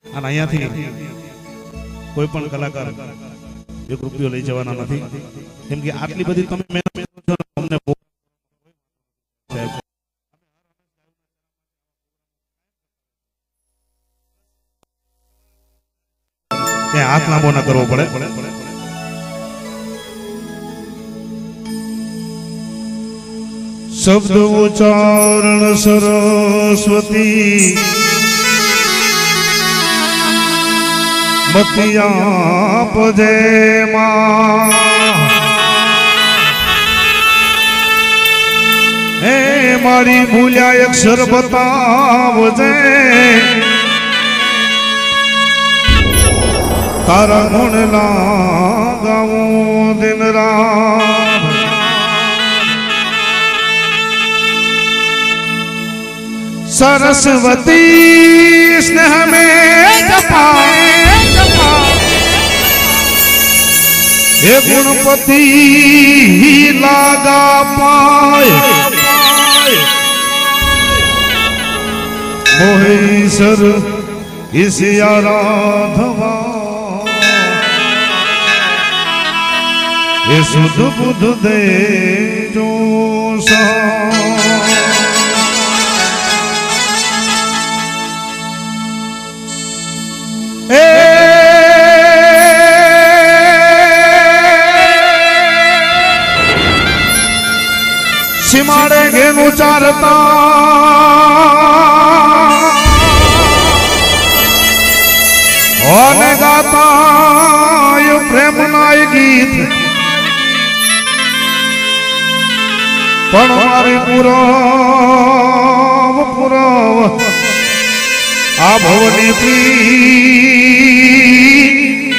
અને અહીંયાથી કોઈ પણ કલાકાર એક રૂપિયો લઈ જવાના નથી, કેમ કે આટલી બધી તમે મહેનત કરો છો અમને હાથ લાંબો ના કરવો પડે. શબ્દ ઉચ્ચારણ સરસ્વતી મતિયા પજે માં હે મારી ભૂલ્યા અક્ષર બતાવજે, તારા ગુણ ગાવું દિન રાત. सरस्वती स्नेह में जपा हे गुणपति लागा पाए मोहे सर इस आराधवा ये सुध बुध दे जो सिमाड़े घेनु चारता और गाता यू प्रेम नाय गीत पण मारी पुराव पुराव आ भवनी प्रीत.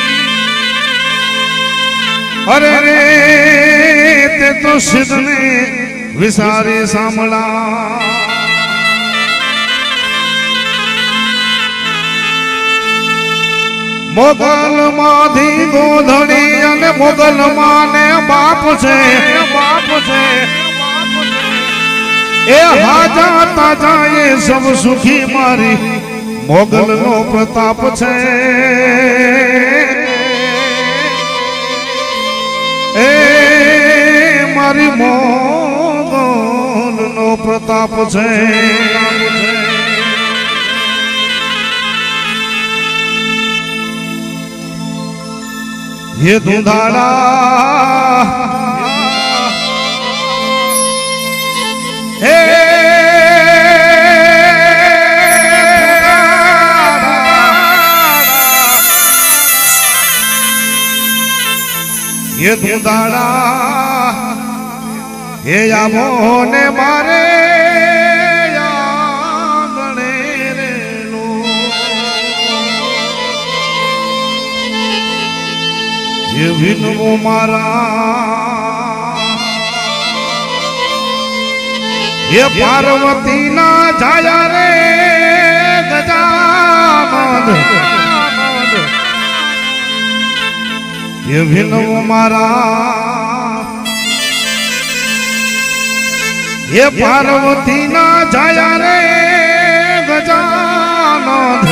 अरे रे ते तो सिद्ध ने विसारी सामला मोगल माधी गोधड़ी अने मोगल माने बाप छे ए हाजा ताजा ये सब सुखी मारी मोगल नो प्रताप छे. ए मारी मोगल नो प्रताप छे. ये धुंधाड़ा हे ये धुंधाड़ा हे यामो ने मारे यागणे रे लो ये विनमो मारा ये पार्वती ना जाया रे गजानन ये विनमो मारा ये पार्वती ना जाया रे गजानन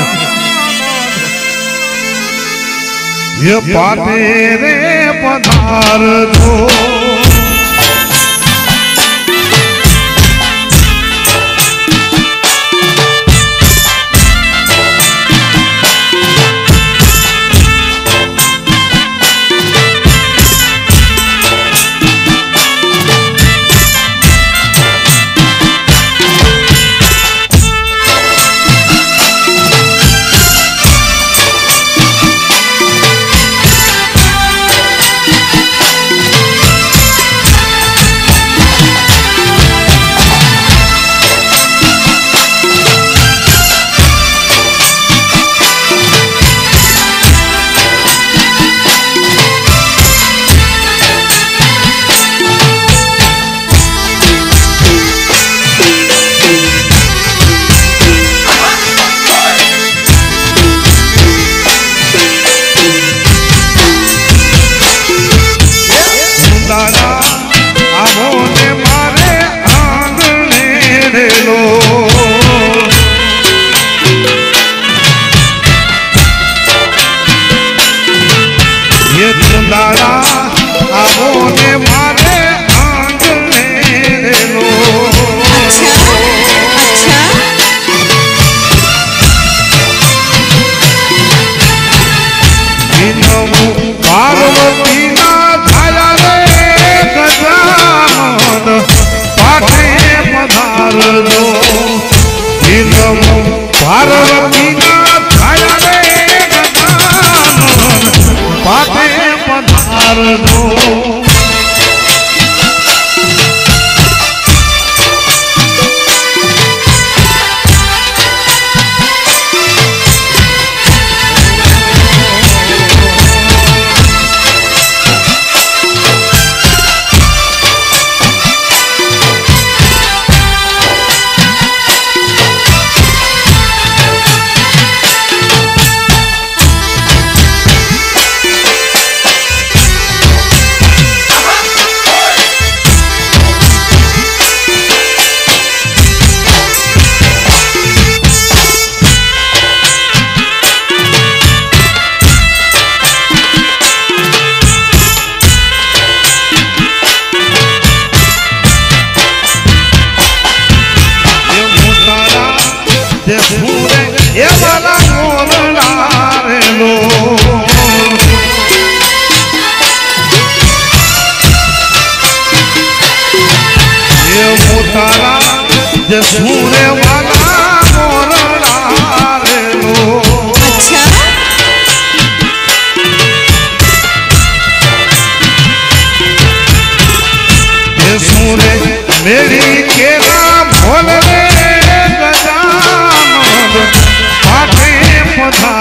ये पाटे रे पधार दो.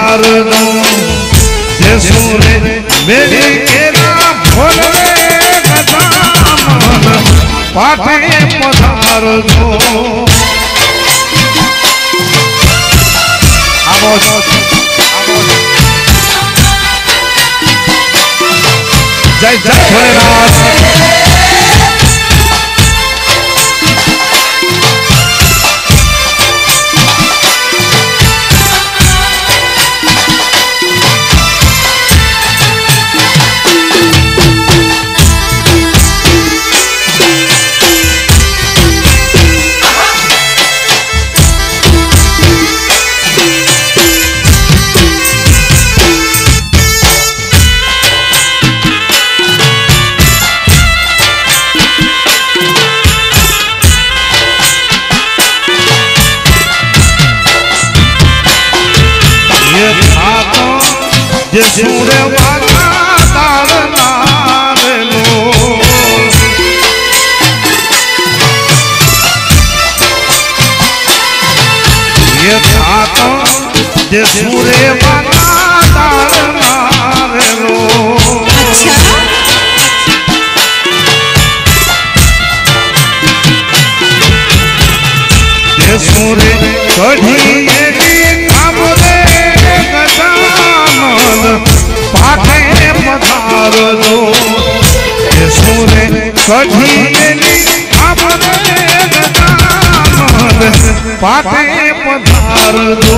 पधार दो जसूरे मेरे केरा भोले गजानन पाटे पधार दो जय जय भोलेनाथ जसूरे वाला तारनार लो ये था तो जसूरे वाला तारनार लो जसूरे कढ़ी पाटे पधार दो जसूरे कढ़ी पाटे पधार दो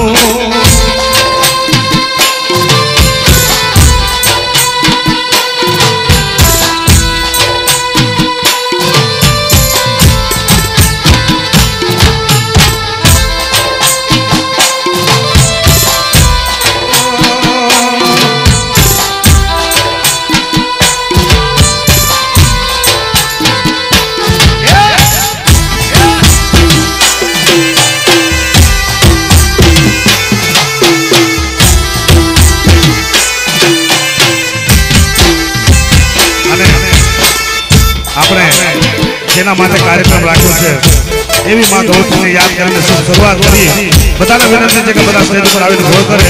જેના માટે કાર્યક્રમ રાખ્યો છે એવી માં ગૌતમને યાદ કરીને શરૂઆત કરી બધાને વિનંતી છે કે બધા સ્ટેજ પર આવીને ગોળ કરે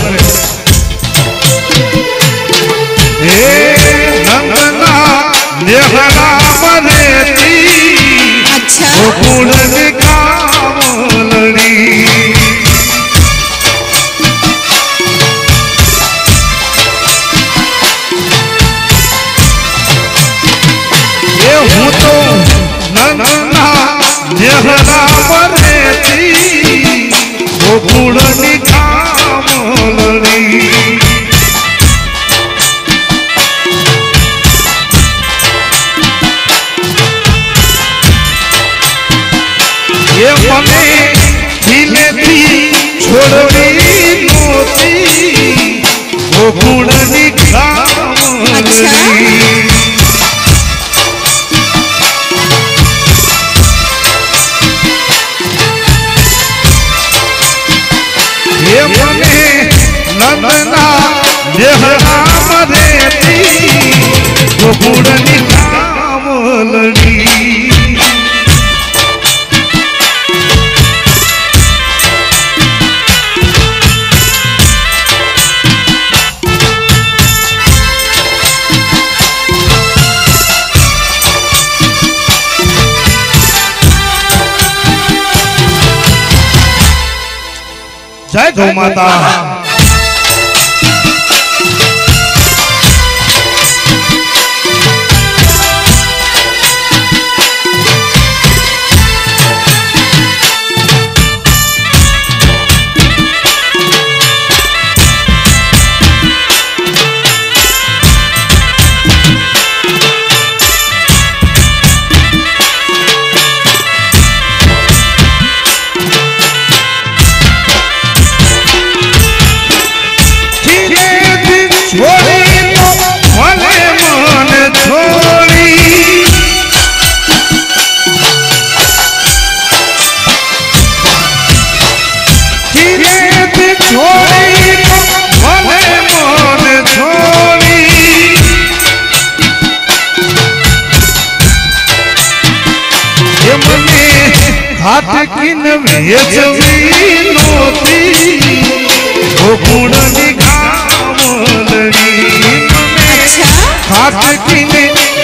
હે નંદના નેહરા મરેતી ગોકુળ ની કામલડી એ હું તો નેહરા મરેતી ગોકુળ ની કામલડી એ મને દિલેથી છોડવી નહોતી ગોકુળ ની કામલડી નંદના નેહરા મરેતી ગોકુળ ની કામલડી जय गौ माता हाथ किन भेजवी नोती गोकुळ निघा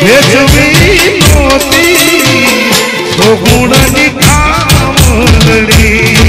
વેચવી નોતી તો ગુણની કામલડી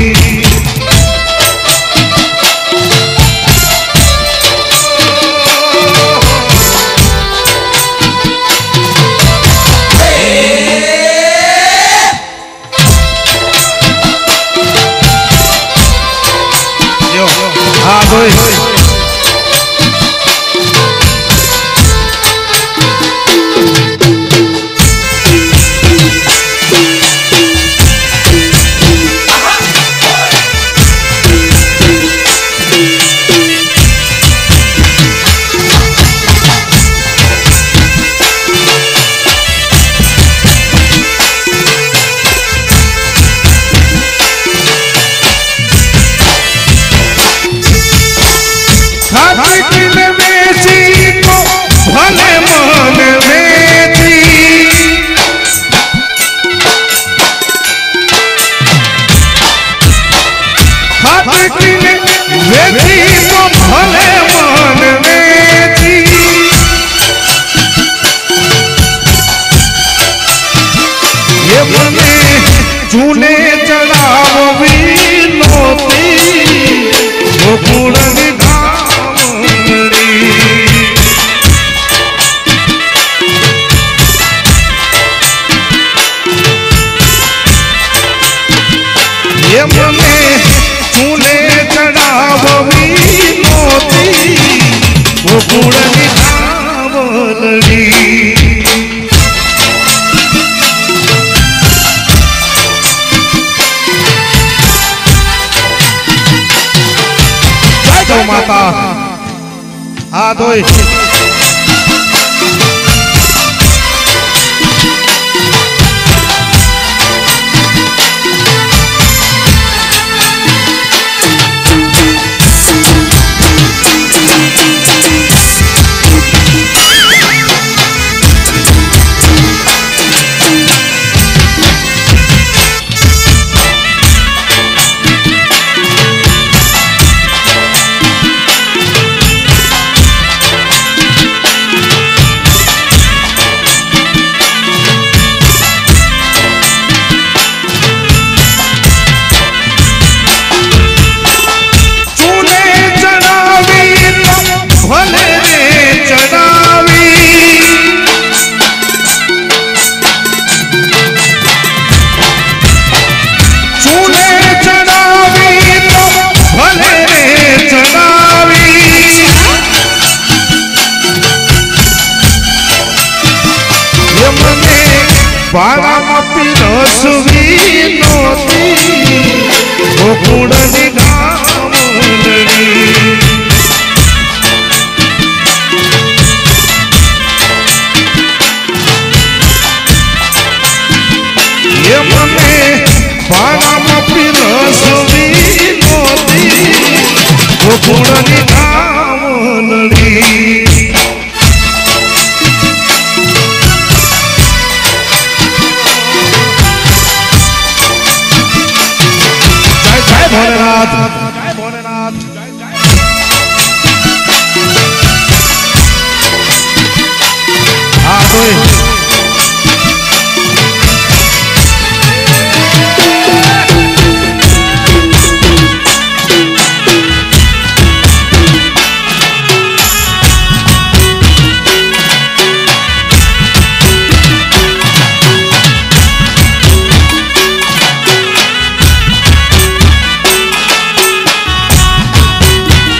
चूने चढ़ावी नोती वो गुणनी कामलड़ी ये मने चूने चढ़ावी नोती वो गुणनी कामलड़ी माता हाथ धोई बाळा पिरसवी नोती वो गुणनी कामलड़ी ये मने बाळा पिरसवी नोती वो गुणनी कामलड़ी भोलेनाथ जय भोलेनाथ हाँ कोई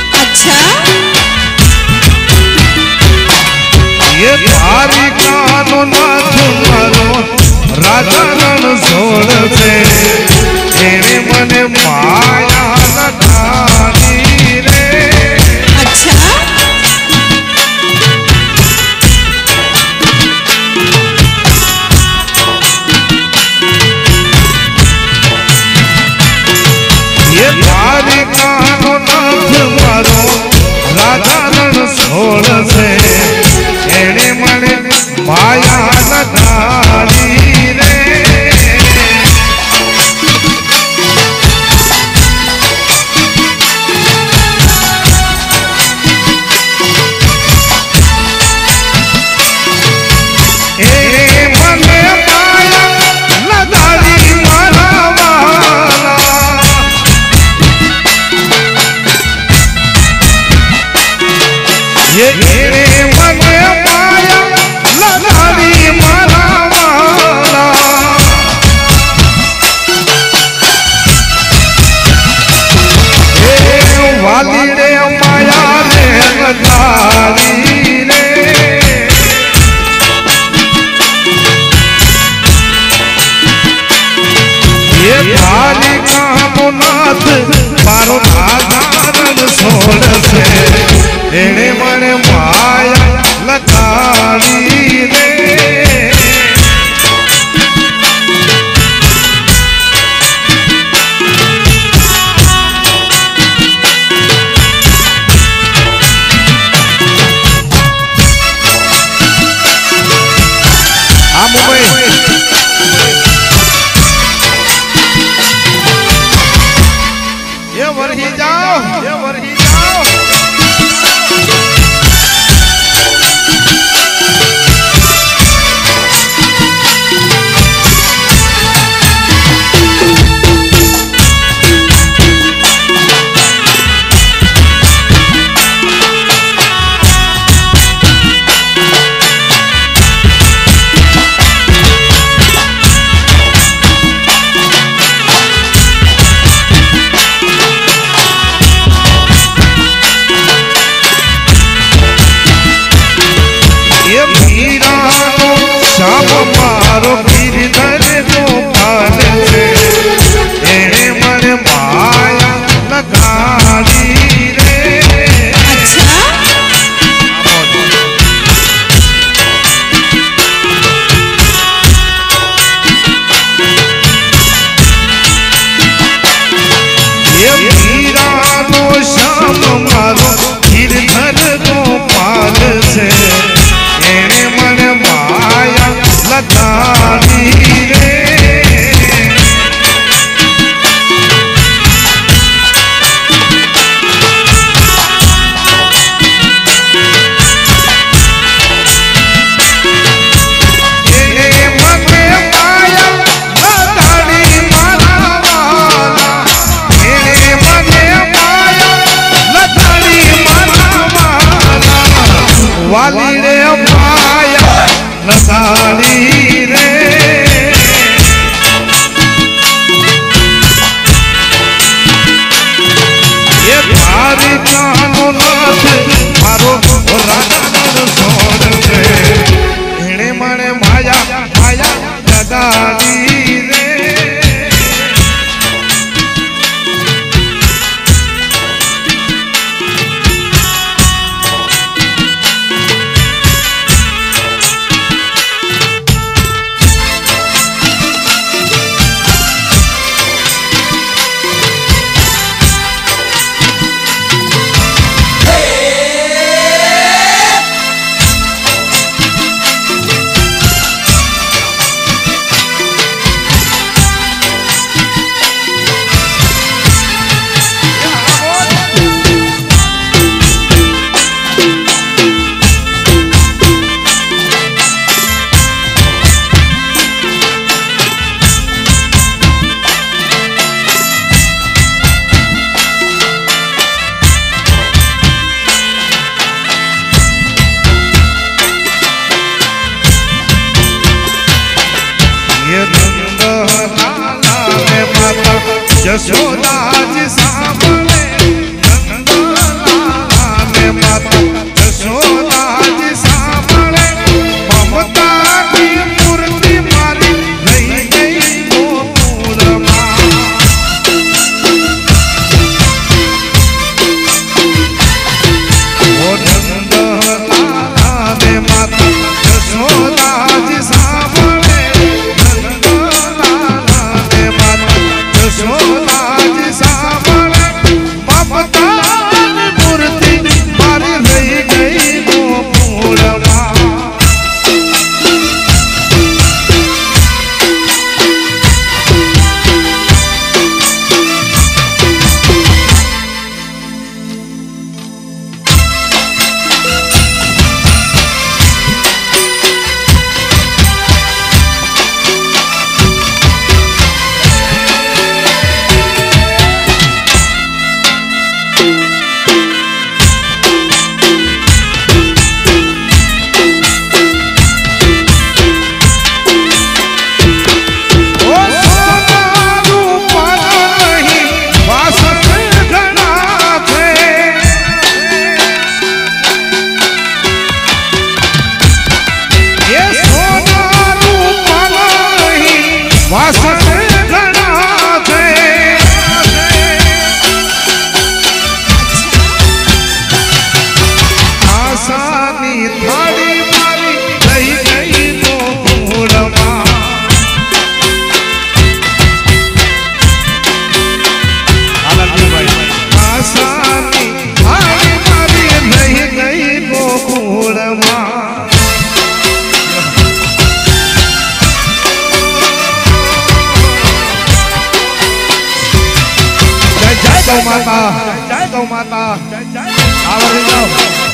ये द्वारिका ये एने मने माया लगाड़ी मारा वाला वाली रे माया रे लगाड़ी रे ये थाली का मुनाथ मारो आधारण सोल से एने मने माया लगाड़ी रे ये वरही जाओ श्याम मारो गिरधर गोपाल से एने मन माया लगाड़ी रे ये मीरा नो श्याम मारो गिरधर गोपाल से एने मन माया लगाड़ी रे वाली रे माया लगाड़ी रे ये थारी कानो नाथ मारो राजा सोन रे एने मने माया लगाड़ी रे यशोदा जी सामने नंद लाला ने माता यशोदा जी सामने ममता की मूर्ति मारी रही गई गोकुल मां वो नंद लाला ने माता यशोदा जी सामने नंद लाला ने माता यशोदा जी सामने माता आवरी जाओ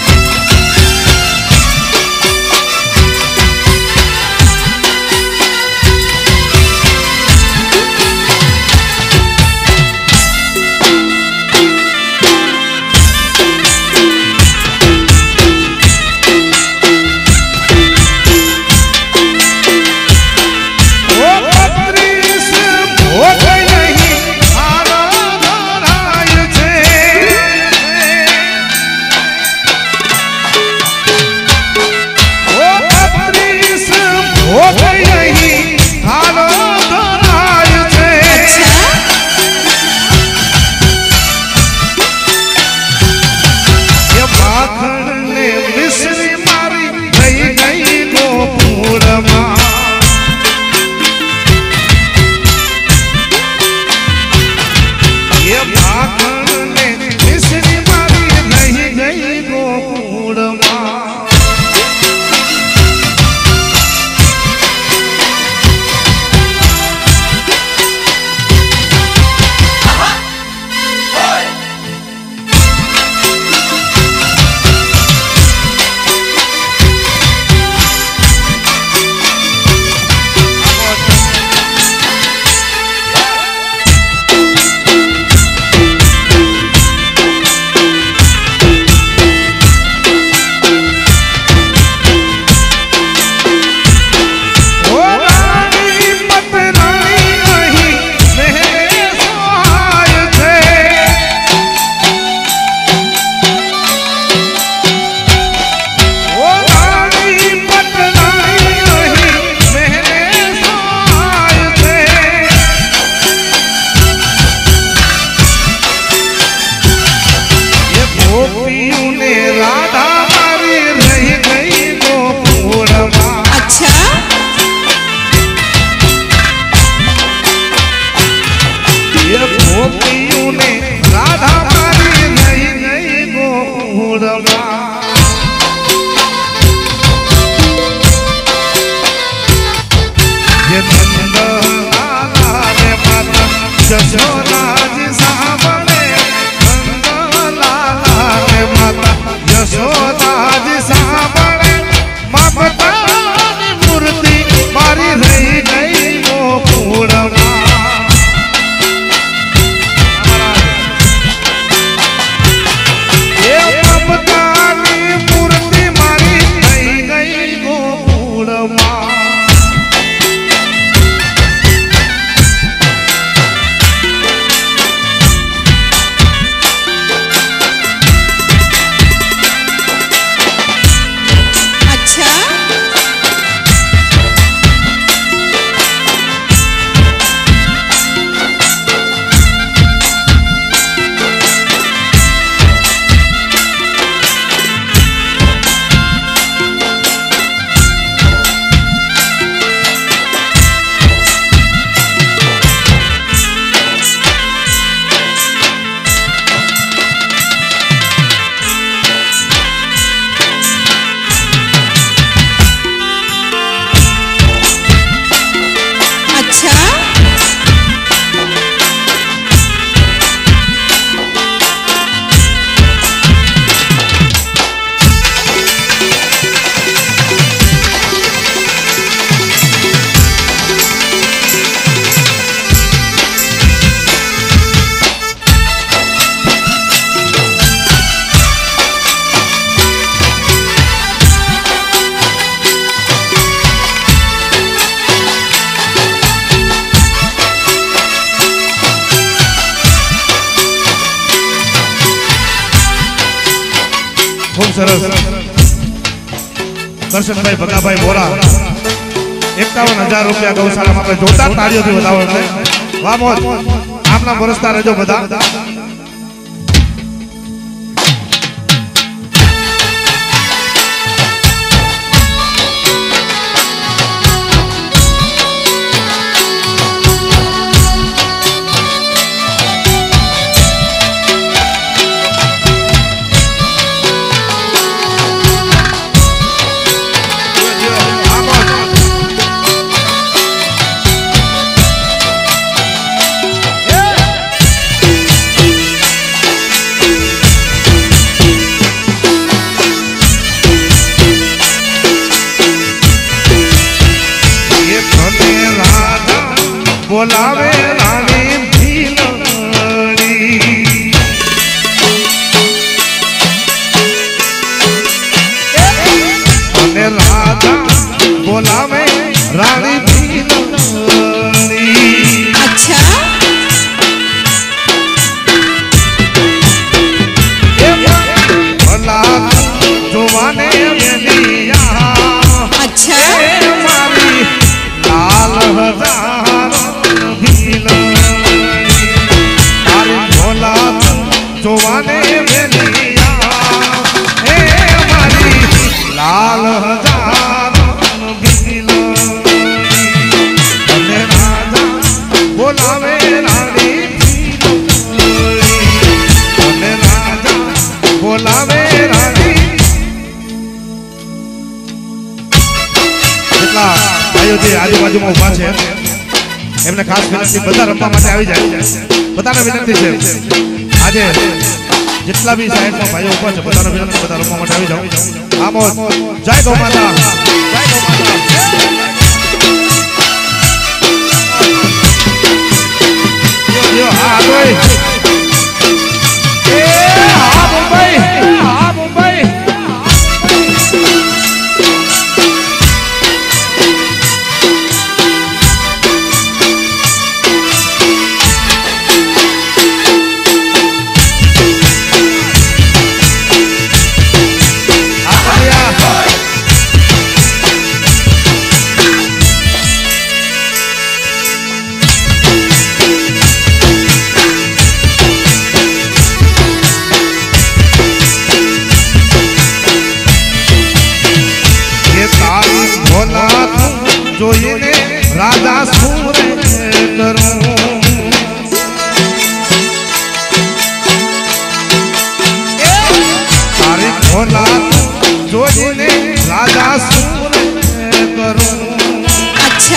સરસ કરશનભાઈ ભગાભાઈ બોરા 51,000 રૂપિયા ગૌશાળામાં આપણે જોરદાર તાળીઓથી વધાવો એટલે વાહ મોજ આમના વરસતા રહેજો બધા बोलावे रानी भीलोड़ी। अच्छा भला जुवाने वेलिया अच्छा मारी लाल हजार भीलोड़ी। अरे भोला जुवाने वेलिया मारी लाल हजार भीलोड़ी। राजा बोलावे रानी भीलोड़ी। राजा बोलावे रानी। જેટલા ભાઈઓ જે આજુબાજુમાં ઊભા છે એમને ખાસ વિનંતી બધા રમવા માટે આવી જાય બધાને વિનંતી છે આજે જેટલા બી સાઈડમાં ભાઈઓ ઊભા છે બધાને વિનંતી બધા રમવા માટે આવી જાઓ આમોદ જય ગૌ માતા જય ગૌ માતા यो हाँ भाई ए हाँ मुंबई हाँ मुंबई જોઈને રાજા સુરે કરું તારી ભોલા જોઈને રાજા સુરે કરું अच्छा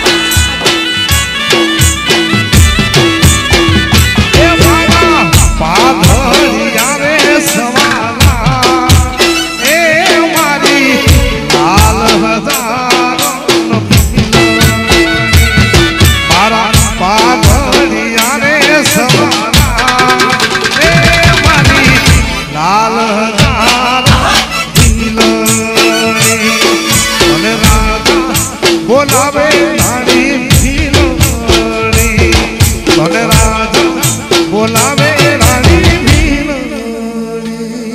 એ બાબા પાઘડિયા રે સવાલા એ મારી લાલ હજાર पाघडिया रे सवाला ए मारी लाल हजार भीलोड़ी। बोले राजा बोलावे रानी भीलोड़ी। बोले राजा बोलावे रानी भीलोड़ी।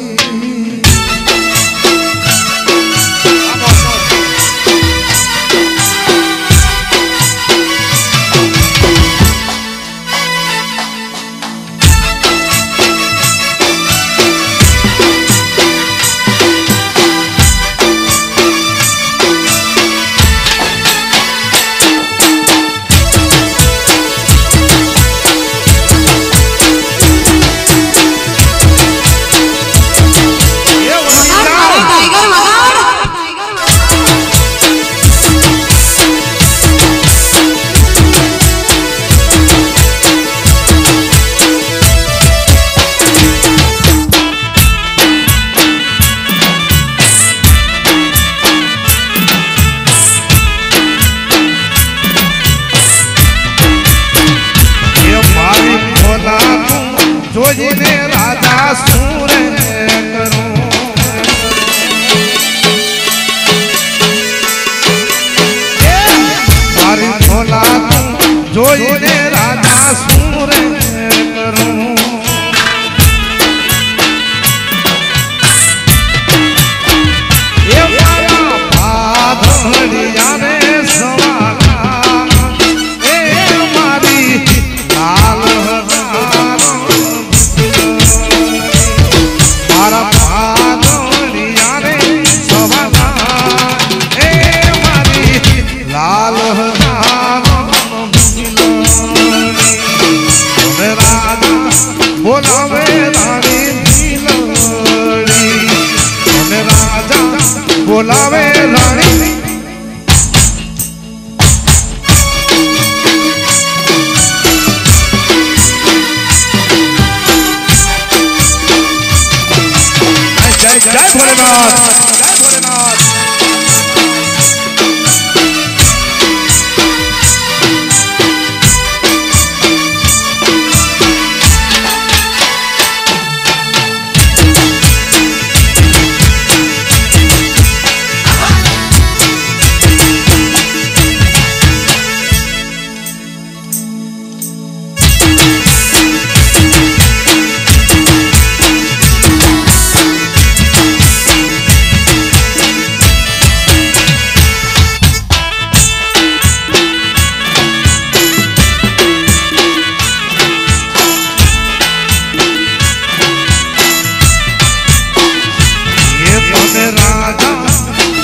જોઈને રાજા સુરે કરું મારી ભોલા જોઈને રાજા સુરે કરું એ મારા પાઘડિયા રે સવાલા એ મારી લાલ लाल राजा बोलावे रानी भीलोड़ी। राजा बोलावे रानी जय जय भोलेनाथ जय भोलेनाथ।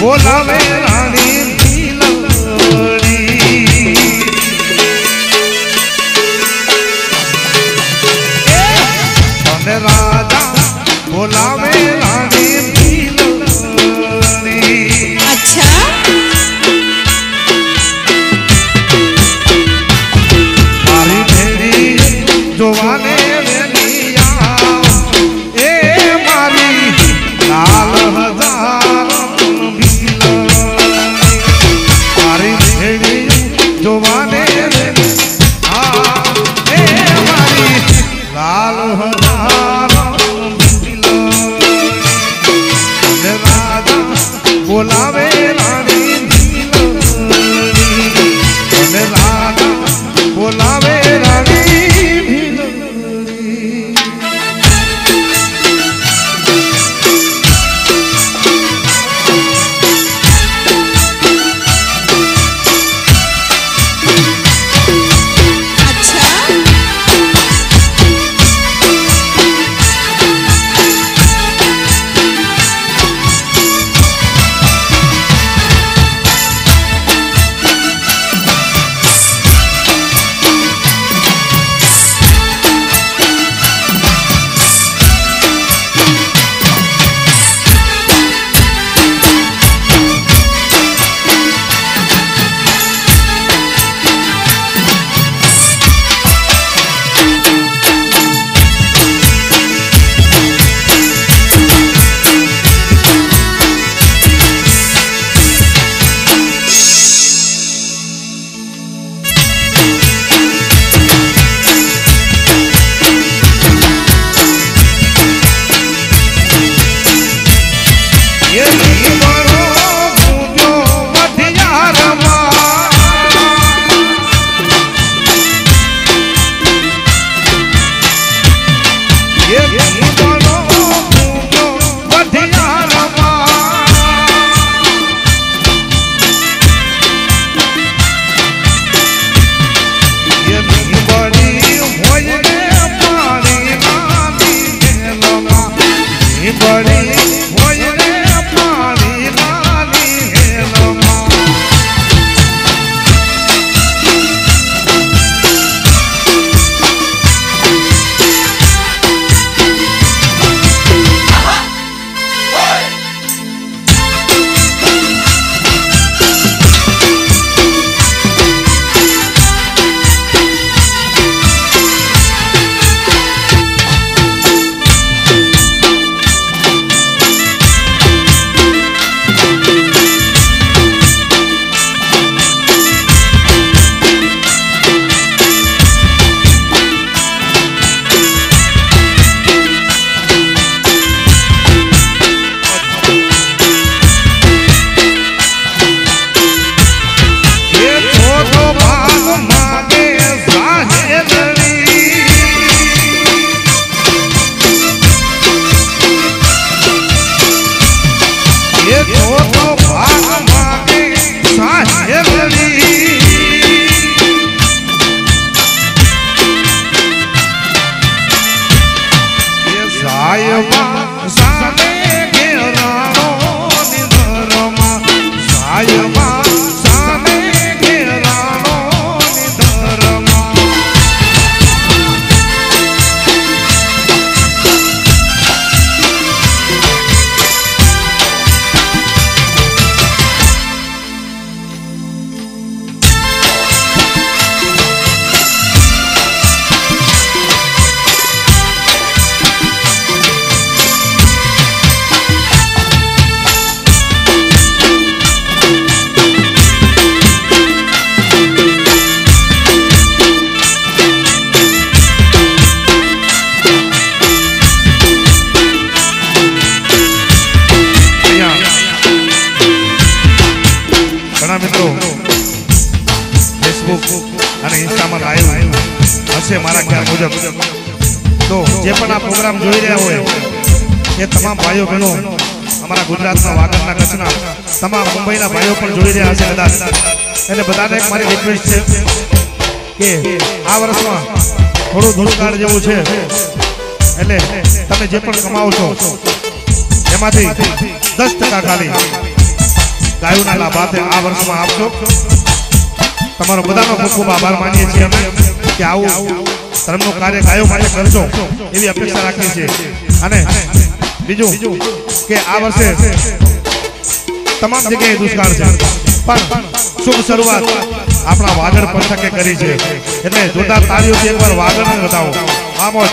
બોલાવે રાણી ભીલડી અને રાજા બોલાવે રાણી ભીલડી अच्छा મારી ભેડી જોવાને બોલાવે રાણી ભીલડી અને રાજા બોલાવે રાણી ભીલડી હશે મારા ખ્યાલ મુજબ. તો જે પણ આ પ્રોગ્રામ જોઈ રહ્યા હોય એ તમામ ભાઈઓ બહેનો અમારા ગુજરાતના વાગડના કચ્છના તમામ મુંબઈના ભાઈઓ પણ જોઈ રહ્યા હશે કદાચ. એટલે બધાને એક મારી રિક્વેસ્ટ છે કે આ વર્ષમાં થોડું ધૂળકાળ જેવું છે, એટલે તમે જે પણ કમાવો છો એમાંથી 10% ખાલી ગાયોના લાભાર્થે આ વર્ષમાં આપશો તમારો બધાનો ખૂબ ખૂબ આભાર માનીએ છીએ અમે કે આવું ધર્મનું કાર્ય ગાયો માટે કરશો એવી અપેક્ષા રાખીએ છીએ અને બીજું કે આ વર્ષે તમામ જગ્યાએ દુષ્કાળ છે પણ શુભ શરૂઆત આપણા વાગડ પંથકે કરી છે એટલે જોરદાર તાળીઓથી એકવાર વાગડને બતાવો આ મોજ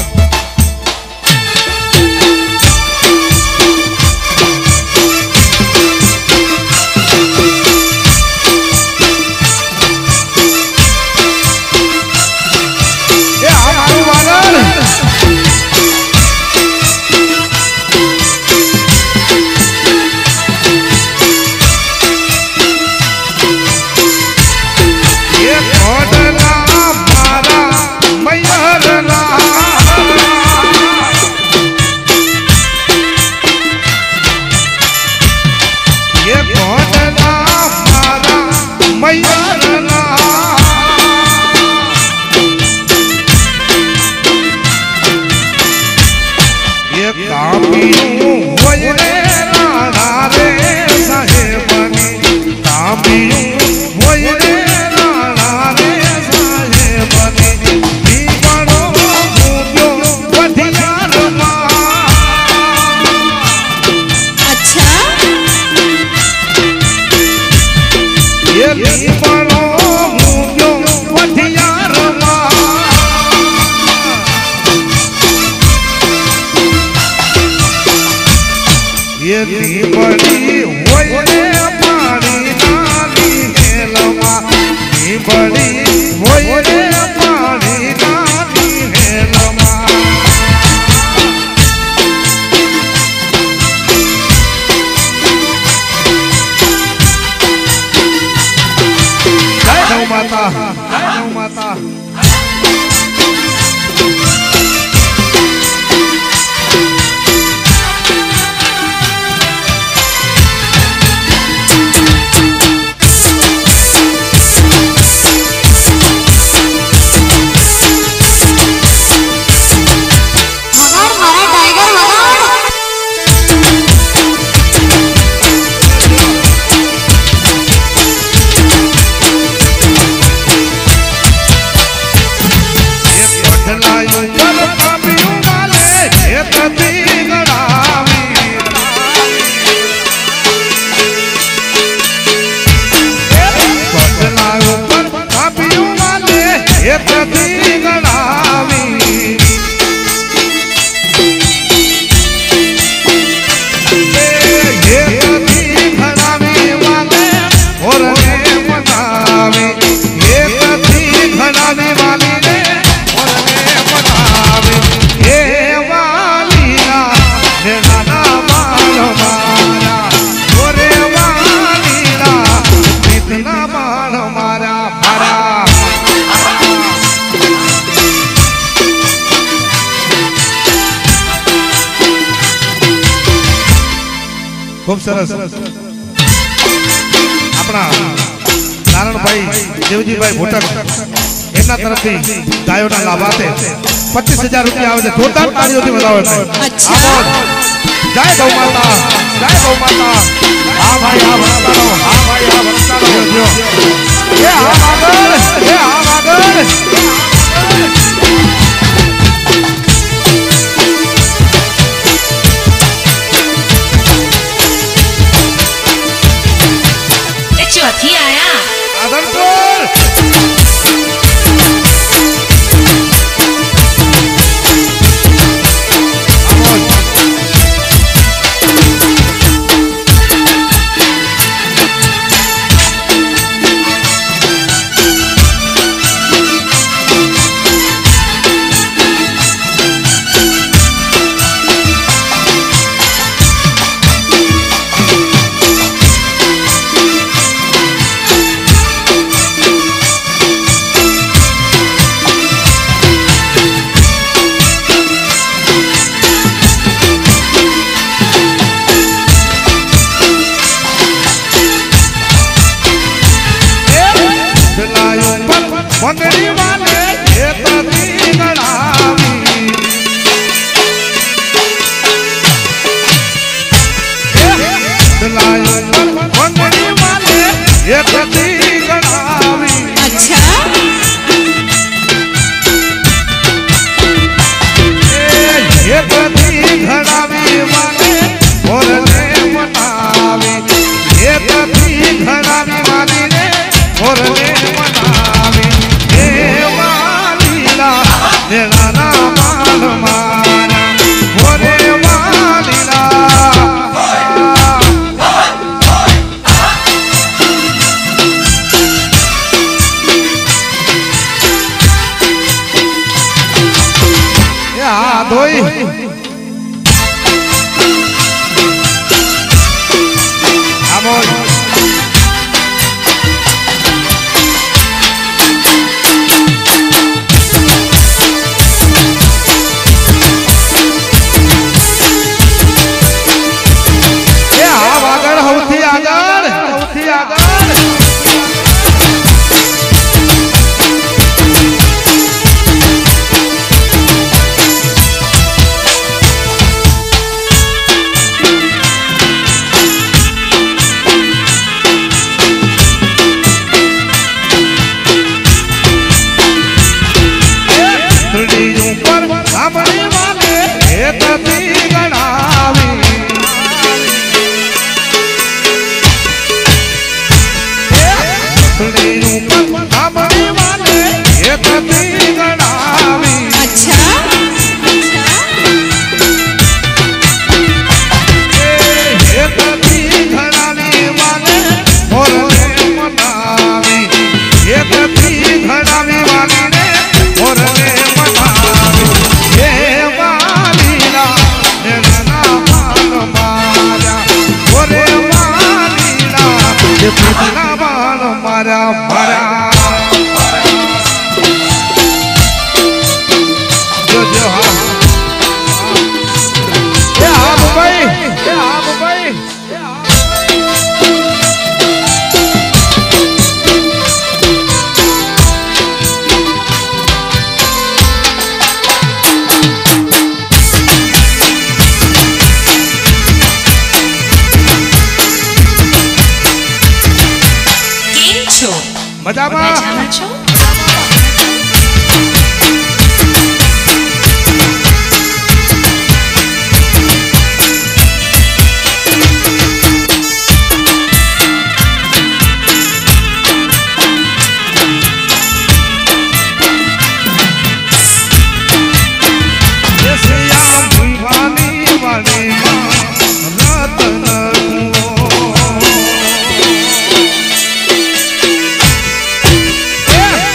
खूब सरस अपना नारायण भाई देवजी भाई भोटक एमना तरफ थी गायों ना लाभार्थे 25,000 रुपया आवे जोरदार तालियों थी बताओ अच्छा जय गौ माता हां भाई हां बनता रहो हां भाई हां बनता रहो ये हां मागर चौथी आया મજામાં મજામાં છો? Yeah.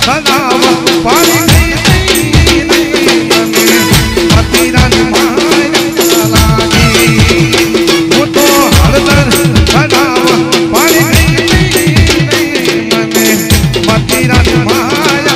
તનાવ પાડી ગઈ મને મતીરાની માયા લાગી હું તો હળદર તનાવ પાડી ગઈ મને મતીરાની માયા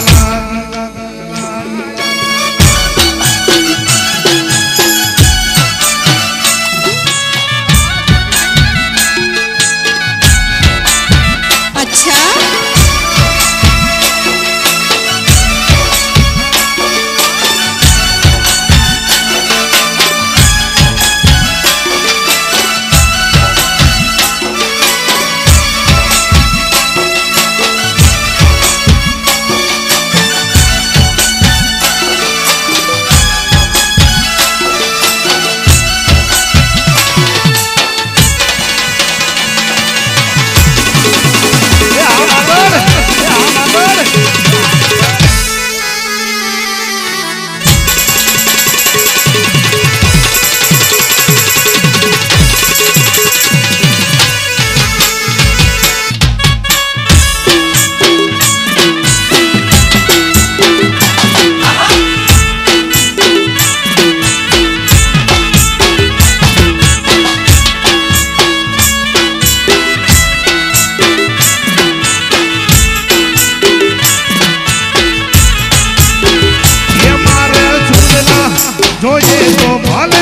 જોઈએ તો ભલે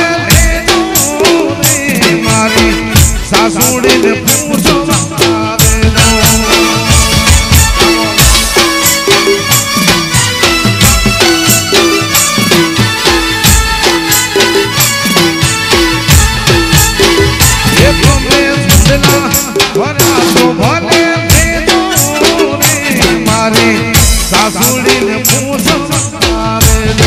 મારી સાસુડીને પૂછવા દેજો એ તમે સુંદલા ભરા તો ભલે મારી સાસુડીને પૂછવા દેજો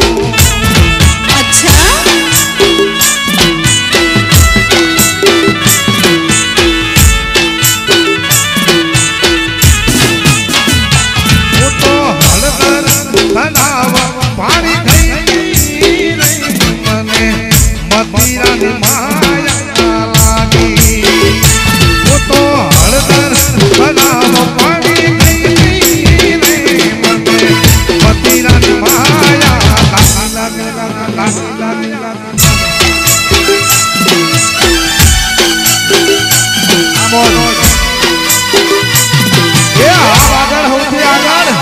મતીરાની માયા લાગી હું તો હળદર તનાવ પાડી ગઈ મને મતીરાની માયા લાગી આગળ સૌથી આગળ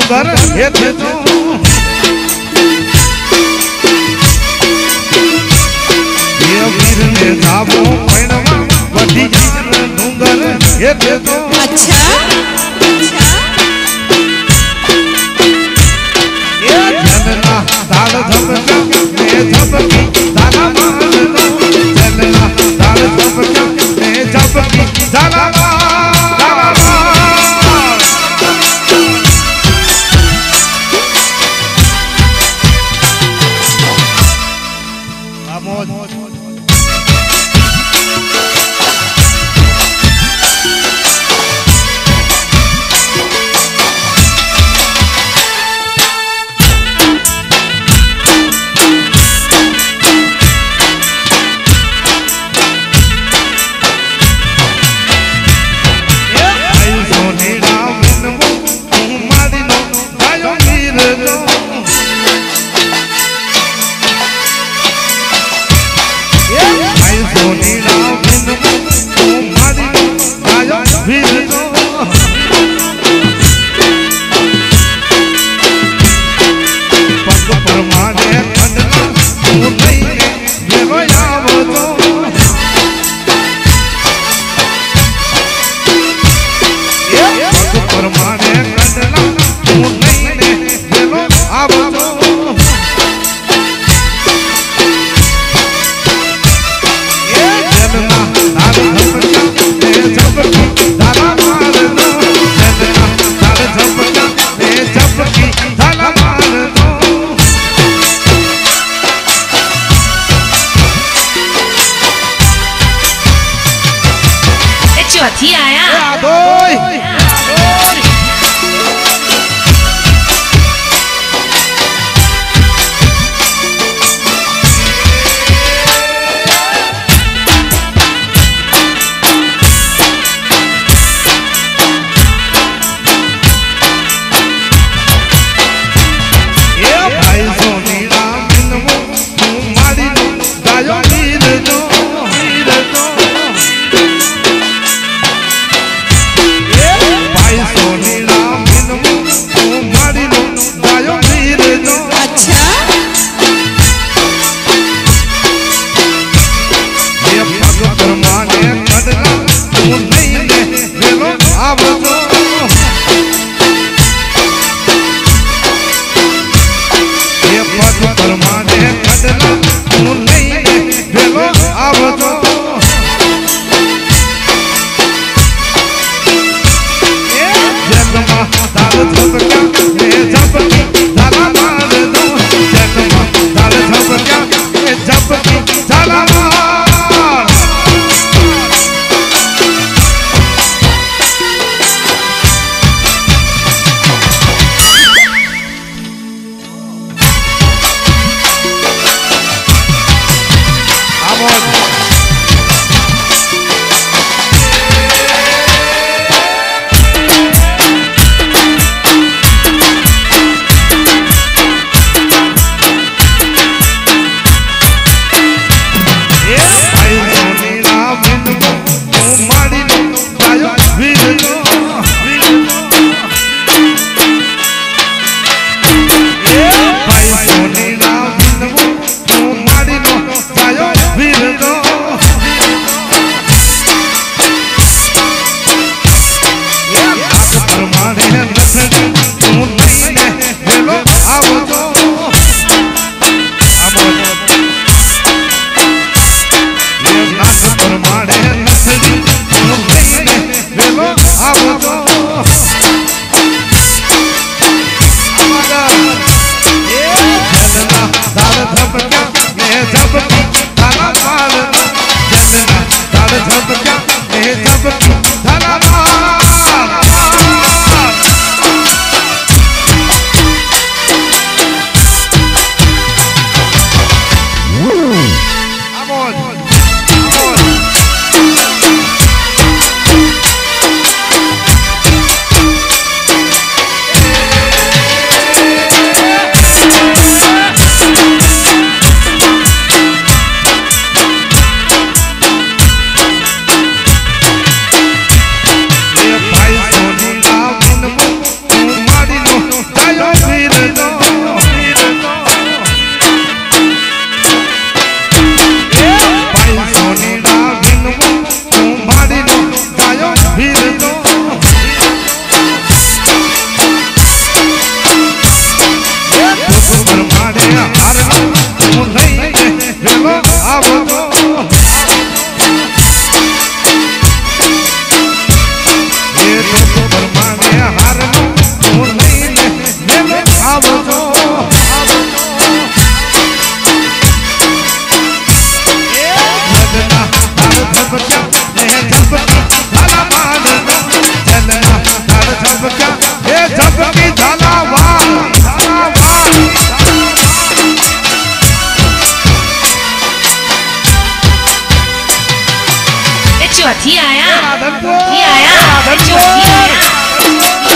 ડુંગર હેઠે તો એ વીરને જાવો પૈણવા વધી જાય ડુંગર હેઠે તો અચ્છા એ જનના દાળ ધબકા મે ધબકી દાલા મારનો જનના દાળ ધબકા મે ધબકી દાલા ચોથી આયા अच्छी आया राधनपुर अच्छी आया अच्छी आया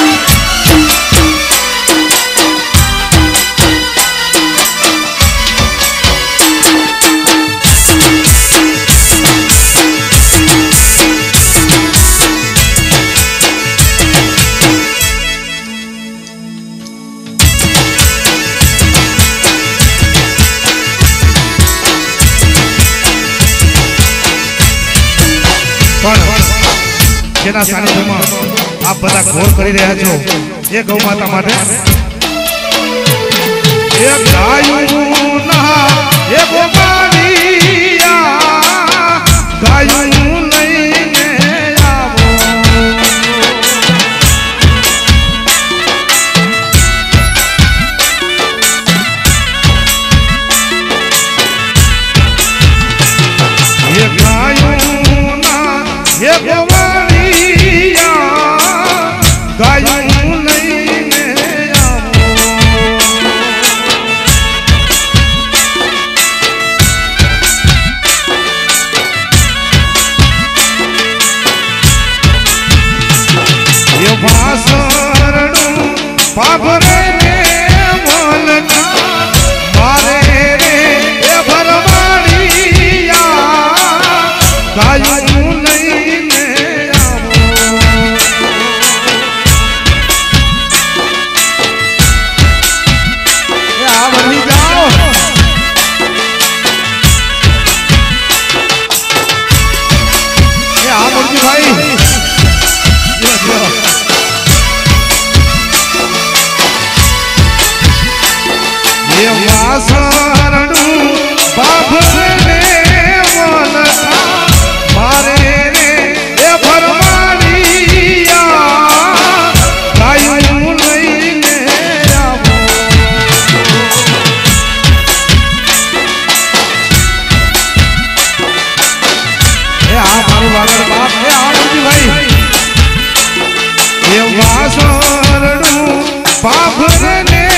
જેના સાનિધ્યમાં આપ બધા ઘોર કરી રહ્યા છો એ ગૌ માતા માટે એ ગાયું ના એ ગોપાળિયા ગાયું લઈને આવો એ ગાયું ના એ ગાયું લઈને આવો એ વાસરણું પાભરે મોલકા મારે રે એ ભરવાડિયા ગાયું લઈને વાસરણું બાભરે મોલકા મારે રે એ ભરવાડિયા ગાયું લઈને આવો એ આ મારું વાગડ બાપ એ આ ભાઈ એ વાસરણું બાભરે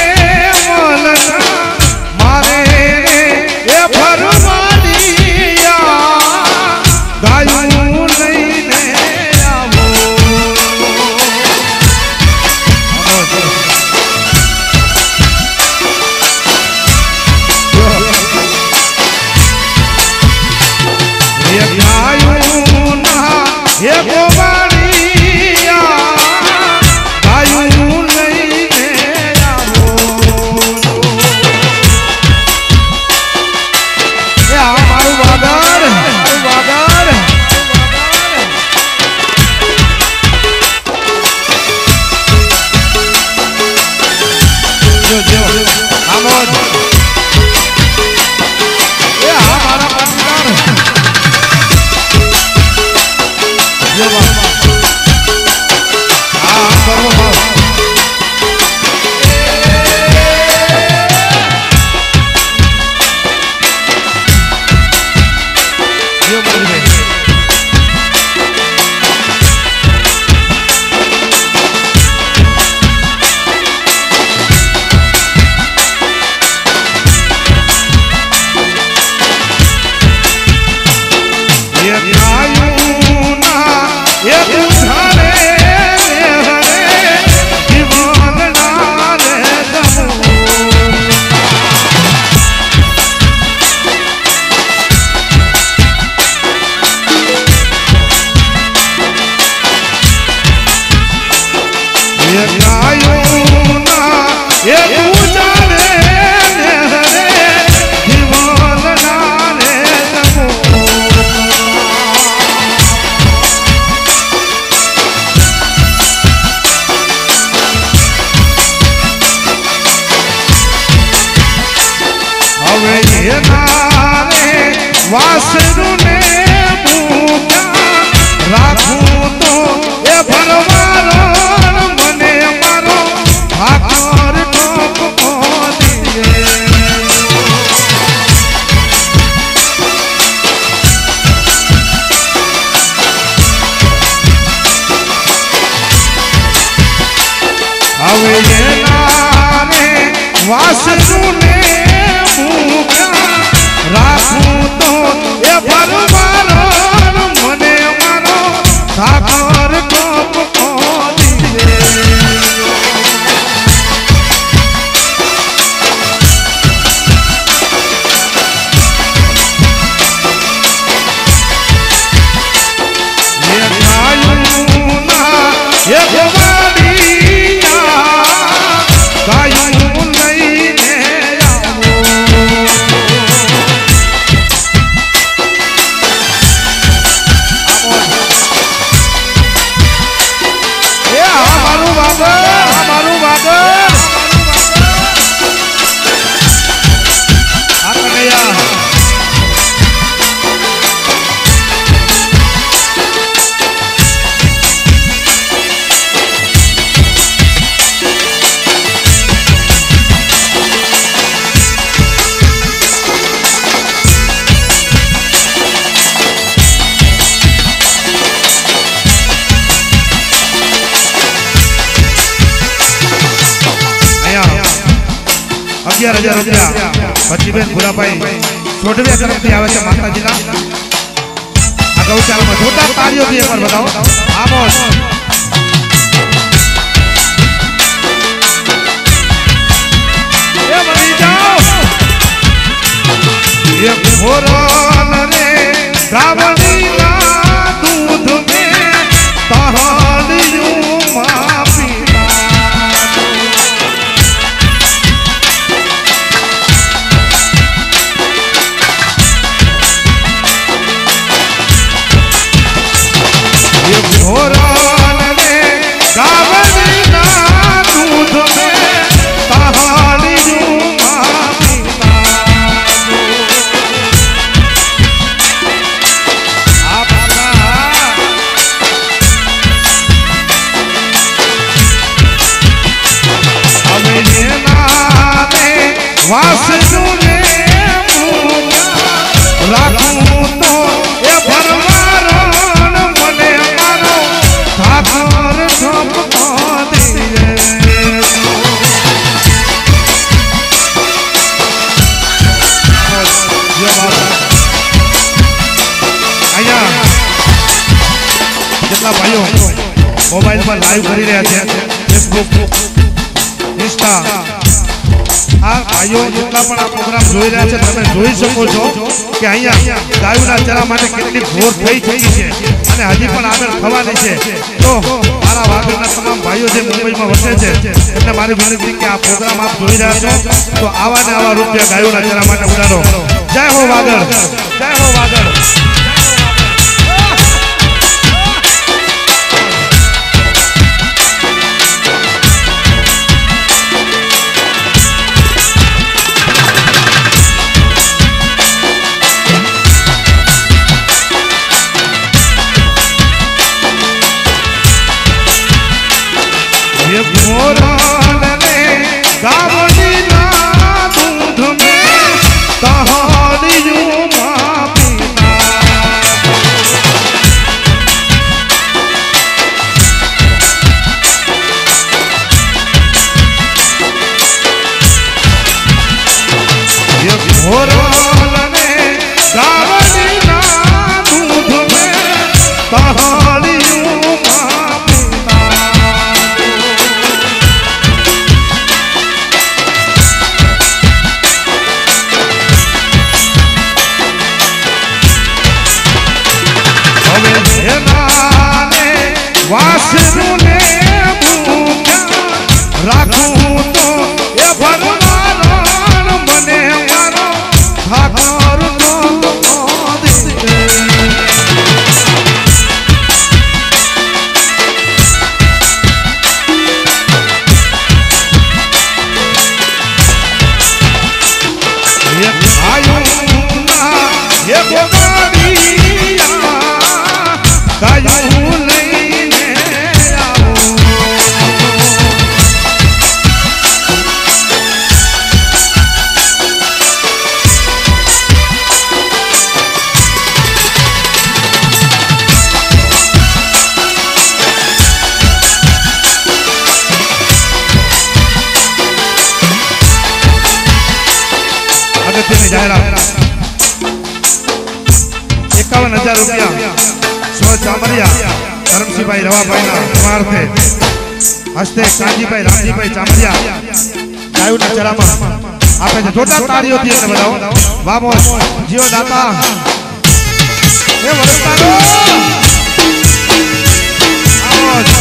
વાસણું ને ભૂખ્યા રાખું તો એ ભરવારો મને મારો ભાકર ટોપકો દીએ હવે એના રે વાસણું ને ભૂખ્યા રાખું તો એ ભરવારો મને મારો 11,000 રૂપિયા બચીબેન ભુરાભાઈ સોઢવિયા તરફથી આવે છે માતાજીના આ ગૌશાળામાં જોતા તાળીઓથી એકવાર બતાવો આમોસ એ મરી જાઓ એ ઘોરન રે ગાવડીના દૂધ મે તહાડ્યું માપી ઘોરન રે ગાવડીના દૂધ મે તહાડ્યું માપી વાસુને રાખું તો એ ભરવારણ મને મારો ઠાકર ઠપકો દીએ અહીંયા જેટલા ભાઈઓ મોબાઈલ પર લાઈવ કરી રહ્યા છે ફેસબુક ઇન્સ્ટા આ ભાઈઓ જેટલા પણ આ પ્રોગ્રામ જોઈ રહ્યા છે તમે જોઈ શકો છો કે અહીંયા ગાયોના ચરા માટે કેટલી ઘોર થઈ ચૂકી છે અને હજી પણ આગળ થવાની છે તો મારા વાગડના તમામ ભાઈઓ જે મુંબઈમાં વસે છે એમને મારી વિનંતી કે આ પ્રોગ્રામ આપ જોઈ રહ્યા છો તો આવા ને આવા રૂપિયા ગાયોના ચરા માટે ઉડાડો જય હો વાગડ જય હો વાગડ घोरन रे गावडीना दूध में तहाड़िયું मापीना घोरन रे गावडीना दूध में तहाड़िયું વાસુને ભૂખ્યા રાખું તો એ ભરવારણ મને મારો ઠાકર ઠપકો દીએ એ ગાયોના એ ગોવાડિયા ગાયું અગત્યની જાહેરાત 51,000 રૂપિયા સો ચામરિયા ધરમસિંહભાઈ રવાભાઈના સ્વાર્થે હસ્તે કાંજીભાઈ રામજીભાઈ ચામરિયા ગાયોના ચરામાં આપે છે જોતા તાળીઓથી એને બતાવો વામોસ જીઓ દાતા એ વરસાદો વામોસ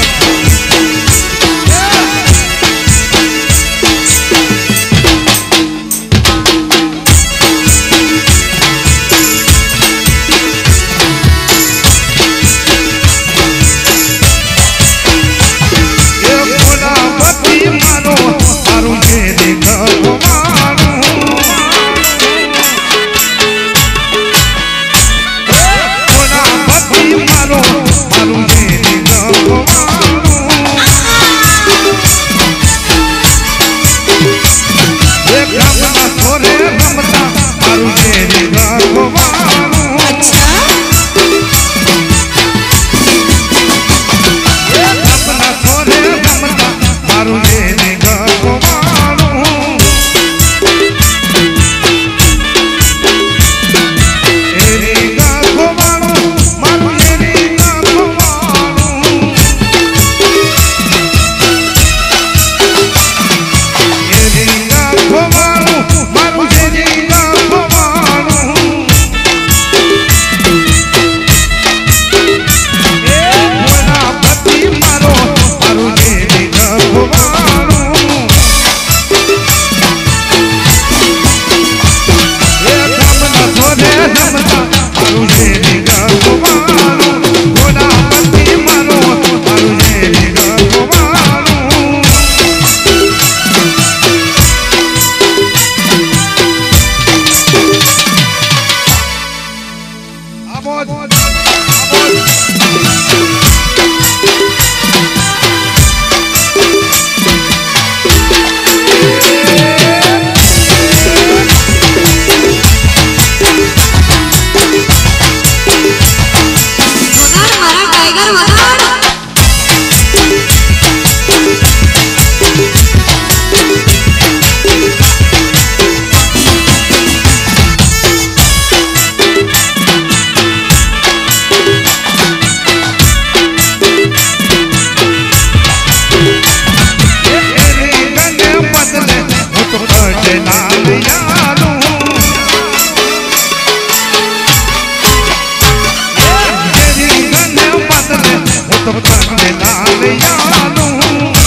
તો કાંડે લાલયાનું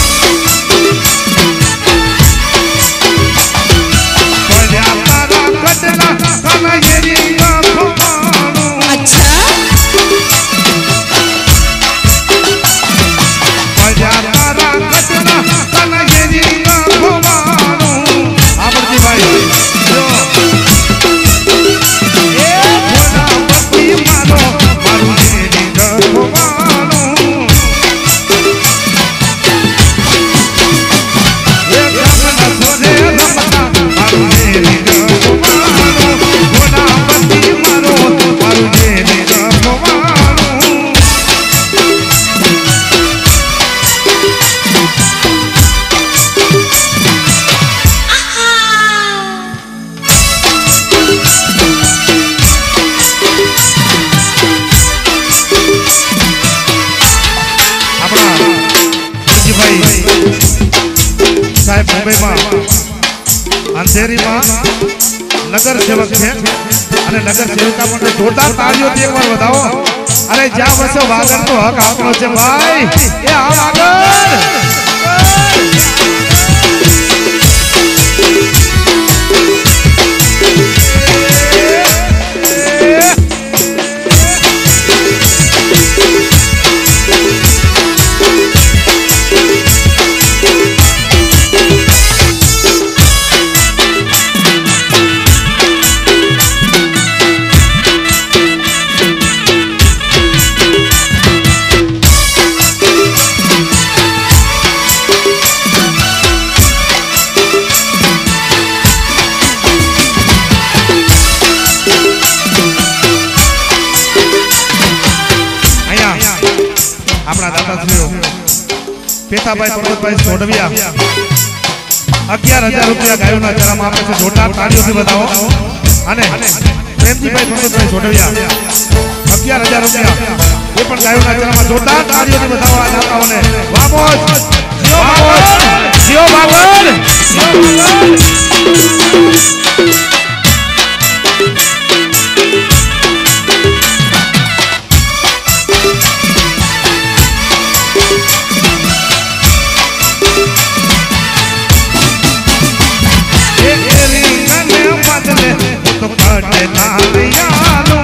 પડ્યા તારા કટલા કનૈયરી ગોવાનું અચ્છા પડ્યા તારા કટલા કનૈયરી ગોવાનું આપડજી ભાઈ જો સાહેબ મુંબઈમાં અંધેરીમાં નગર સેવક છે અને નગર સેવિકા માટે જોરદાર તાળીઓથી એકવાર વધાવો. અરે જ્યાં વસે વાગડનો હક આપણો છે ભાઈ. એ આ વાગડ આપણા દાદાશ્રીઓ પેથાભાઈ પર્વતભાઈ સોઢવિયા 11,000 રૂપિયા ગાયોના ચરામાં આપે છે. જોરદાર તાળીઓથી બતાવો. અને પ્રેમજીભાઈ પર્વતભાઈ સોઢવિયા 11,000 રૂપિયા એ પણ ગાયોના ચરામાં જોરદાર તાળીઓથી બતાવો. આ દાતાઓને વામોજ જીઓ બાગડ તો કાંડે લાલયાનું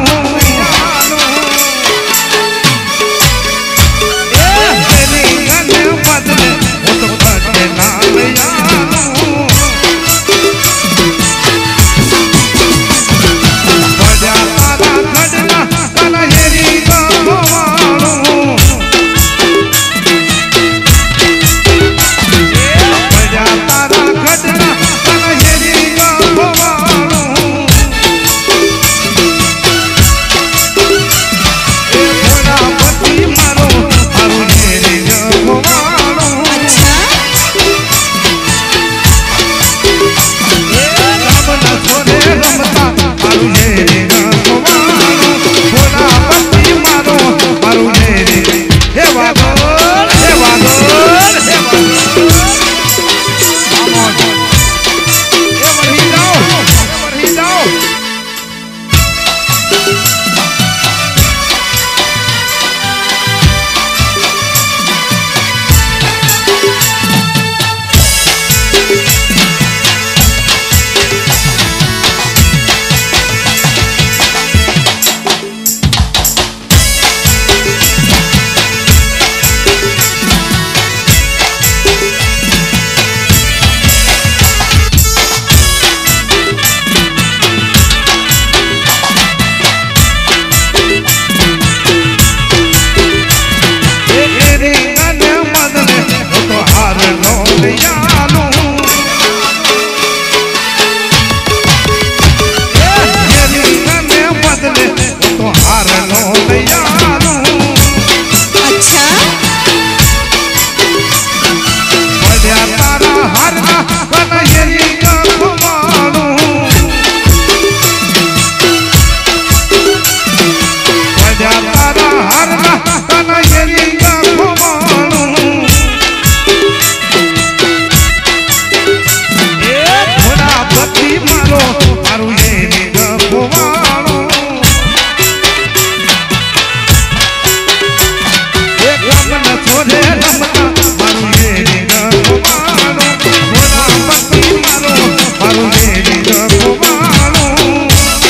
રે રમતા મારું વેરી રખવાળું ભોળા પતિ મારું વેરી રખવાળું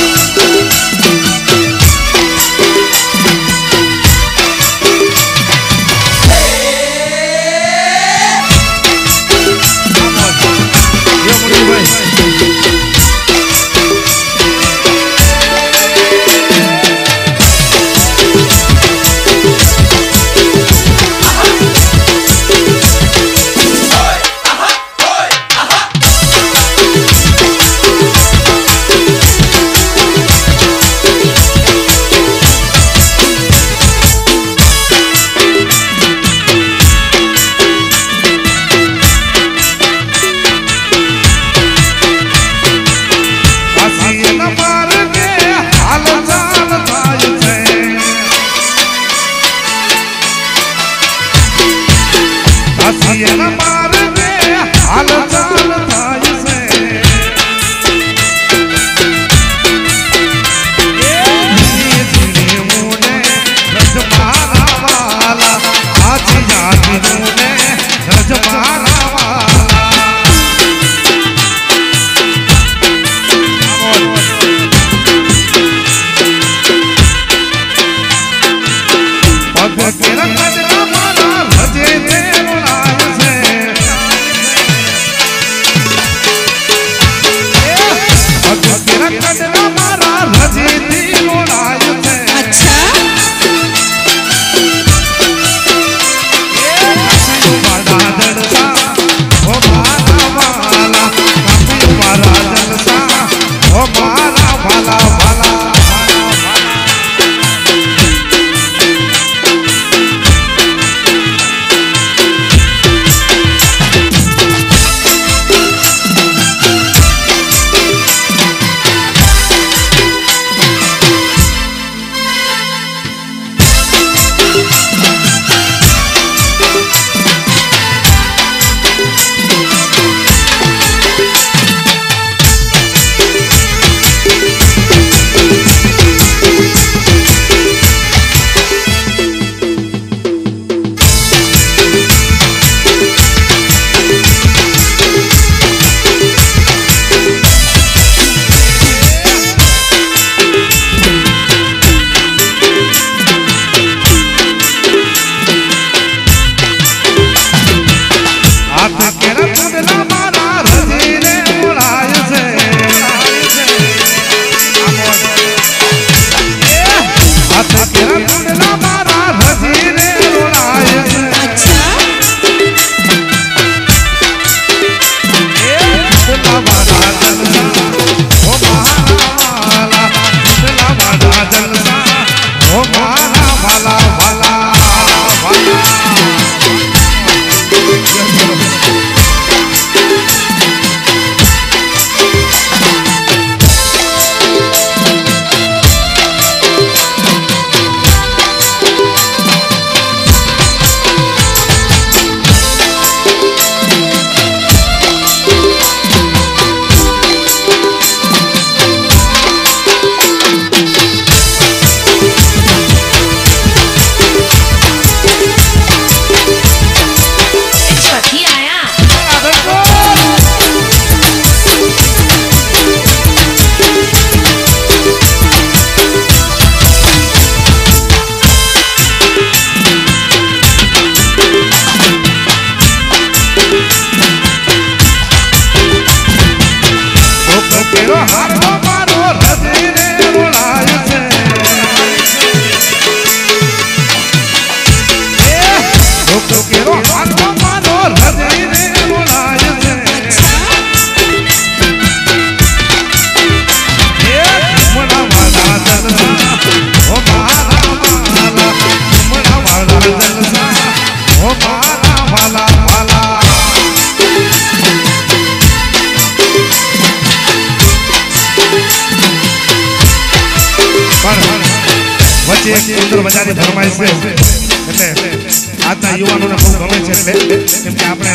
વચ્ચે એક સુંદર મજાની ફરમાઈશ છે એટલે આજના યુવાનોને બહુ ગમે છે એટલે કેમ કે આપણે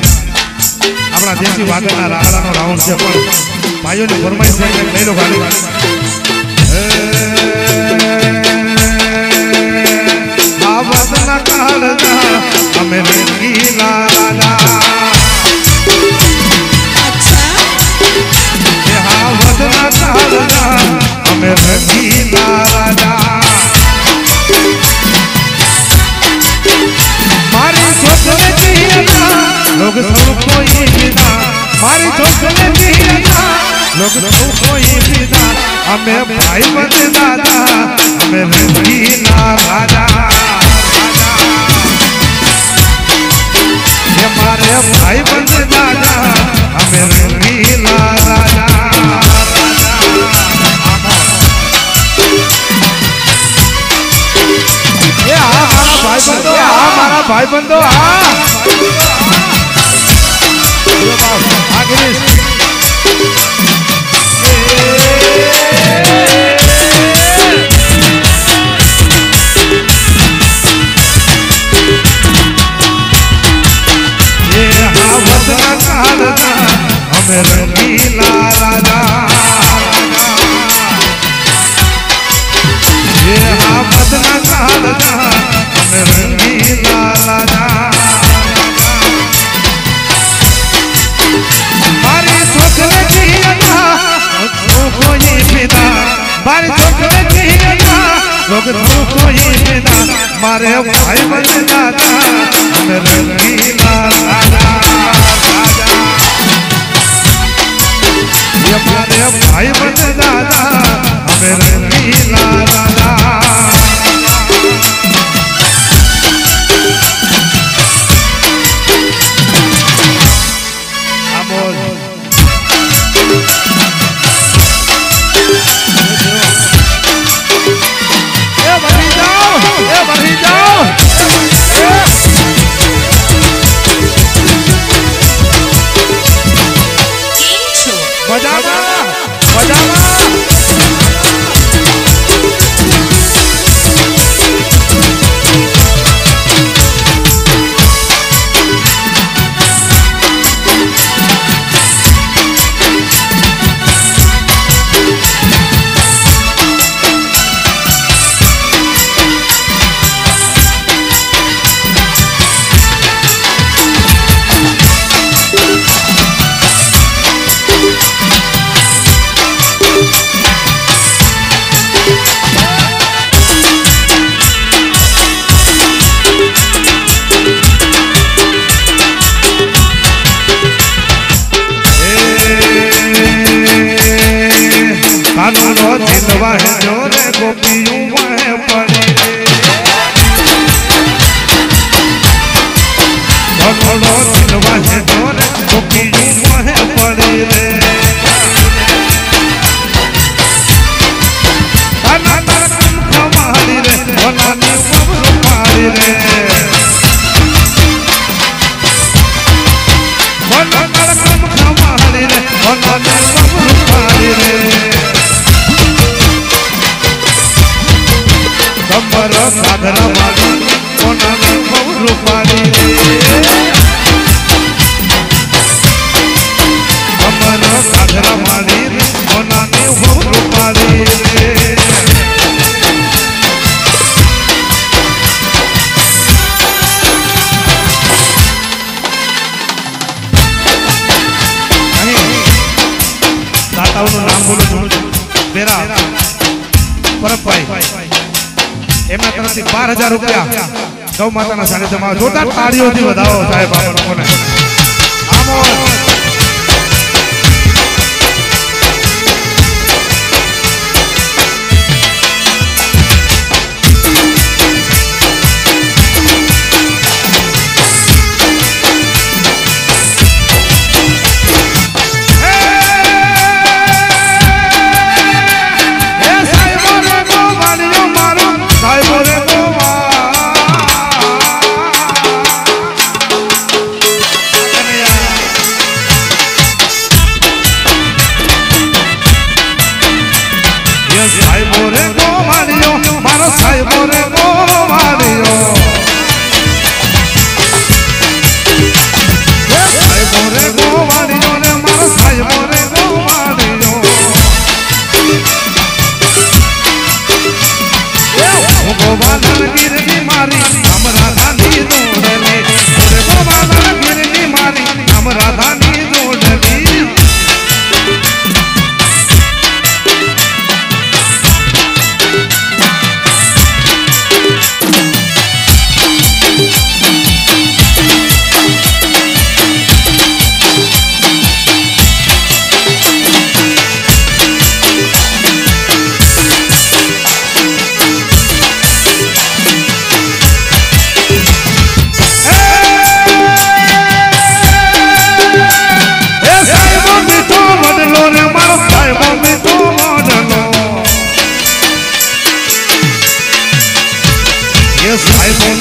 આપણા દેશી વાગડના રાહડાનો રાઉન્ડ છે પણ ભાઈઓની ફરમાઈશ છે એટલે લઈ લો ગાડી આવત વદના કાળજા અમે રંગીલા રાજા હા વદના કાળજા અમે રંગીલા રાજા મારી છોકરી લોગ સૌ કોઈ વિના મારી છોકરી લોગ સૌ કોઈ વિના અમે ભાઈ બંધ દાદા અમે રંગીલા રાજા મારે ભાઈ બંધ દાદા અમે રંગીલા રાજા મારા ભાઈ બંધો અમે રંગીલા રાજા ये हाँ बदना कालजा અમે રંગીલા રાજા મારી છોકરી કોઈ પિતા મારી છોકરી લોગ કોઈ પિતા મારે ભાઈ બંધ દાદા અમે રંગીલા રાજા મારે ભાઈ બંધ દાદા અમે રંગીલા રાજા એમના તરફથી 12,000 રૂપિયા ગૌ માતાના સાનિધ્યમાં જોરદાર તાળીઓથી વધાવો સાહેબ આ લોકોને આમો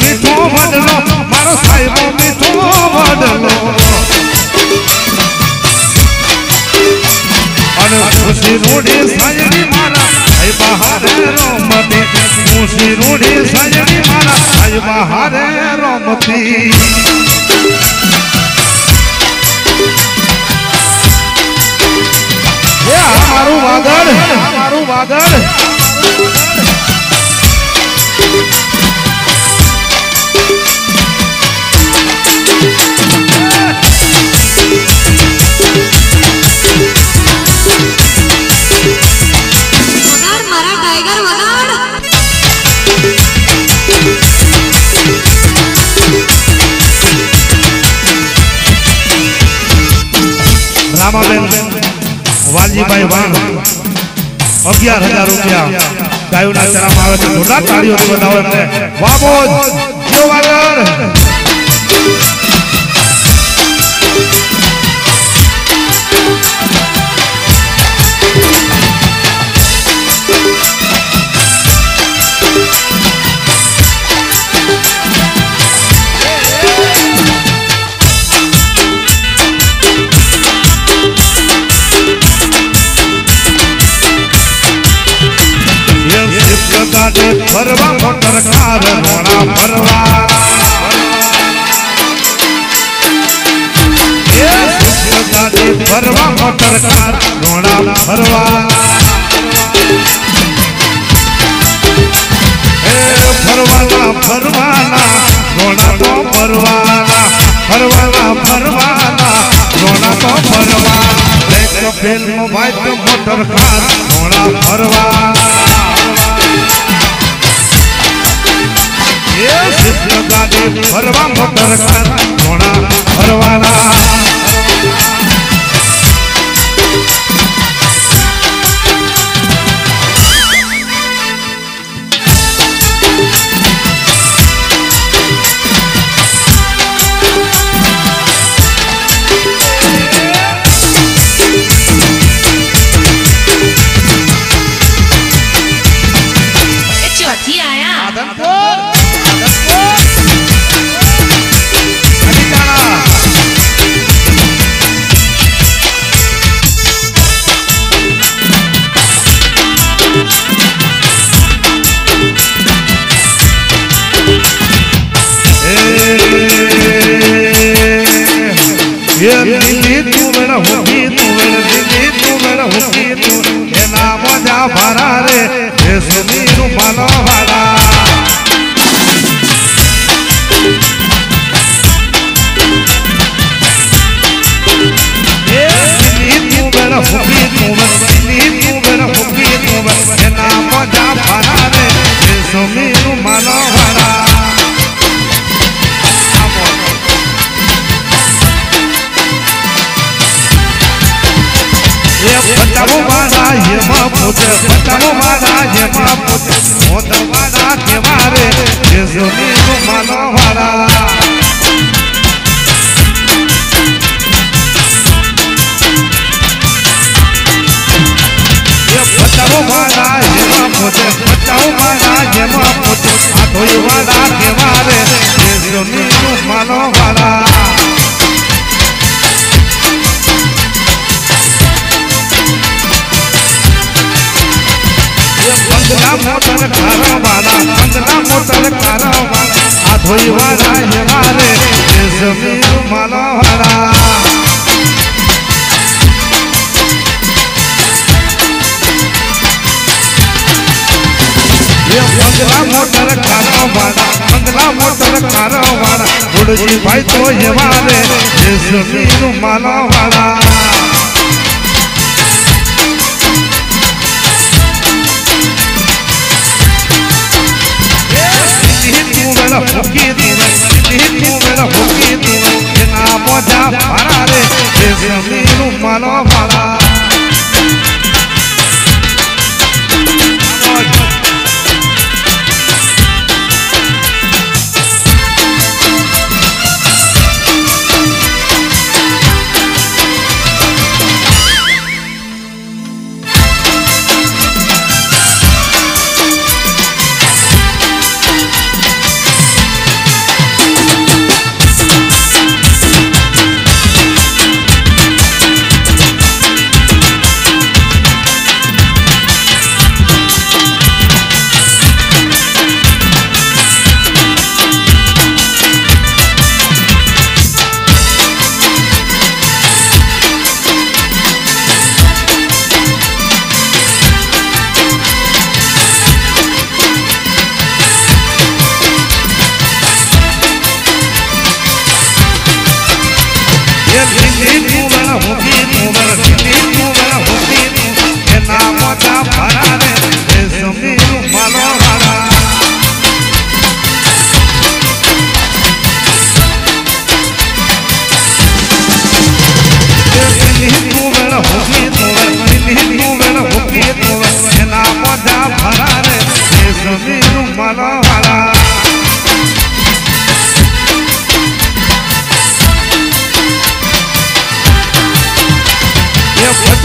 મીઠો વડલો મારો સાહેબો મીઠો વડલો અને ખુશી રૂડી સાજણી મારા આઈ બહારે રોમતી ખુશી રૂડી સાજણી મારા આઈ બહારે રોમતી એ મારું વાગડ રામાબેન વાલજીભાઈ વાણ 11,000 રૂપિયા ગાયોના ચરામાં આવે છે જોરદાર તાળીઓથી વધાવો એમને વાહ મોજ જો વાગડ ફરવા મોટર કાર રોણા ફરવા ફરવા મોટર કાર રોણા ફરવા ફરવાના રોણા તો ફરવાના ફરવાના રોણા તો ફરવા ફિલ્મ વાઇટ મોટર કાર રોણા ફરવા ફરવા મોટર કાર ઘોડા ફરવાના એના મજા ભરા રે સુમીરું માનો વાળા એના મજા ભરા રે સુમીરું માનો વાળા પચાવો વાળા એમાં પોતે પચાવો વાળા એમાં પોતે મોદ વાળા કેવા રે જેસુની માનો વાળા પચાવો વાળા એમાં પોતે પચાવો વાળા એમાં પોતે આ ધોઈ વાળા કેવા રે જેસુની માનો વાળા મોટર કારવાળા આ ધોઈ વાળા હેવારે જમીન માનો વાળા મોટર કારવાળા ગુડજી ભાઈ તો હેવારે જમીન માનો વાળા મોજા ભરા રે જમીન માનો વાળા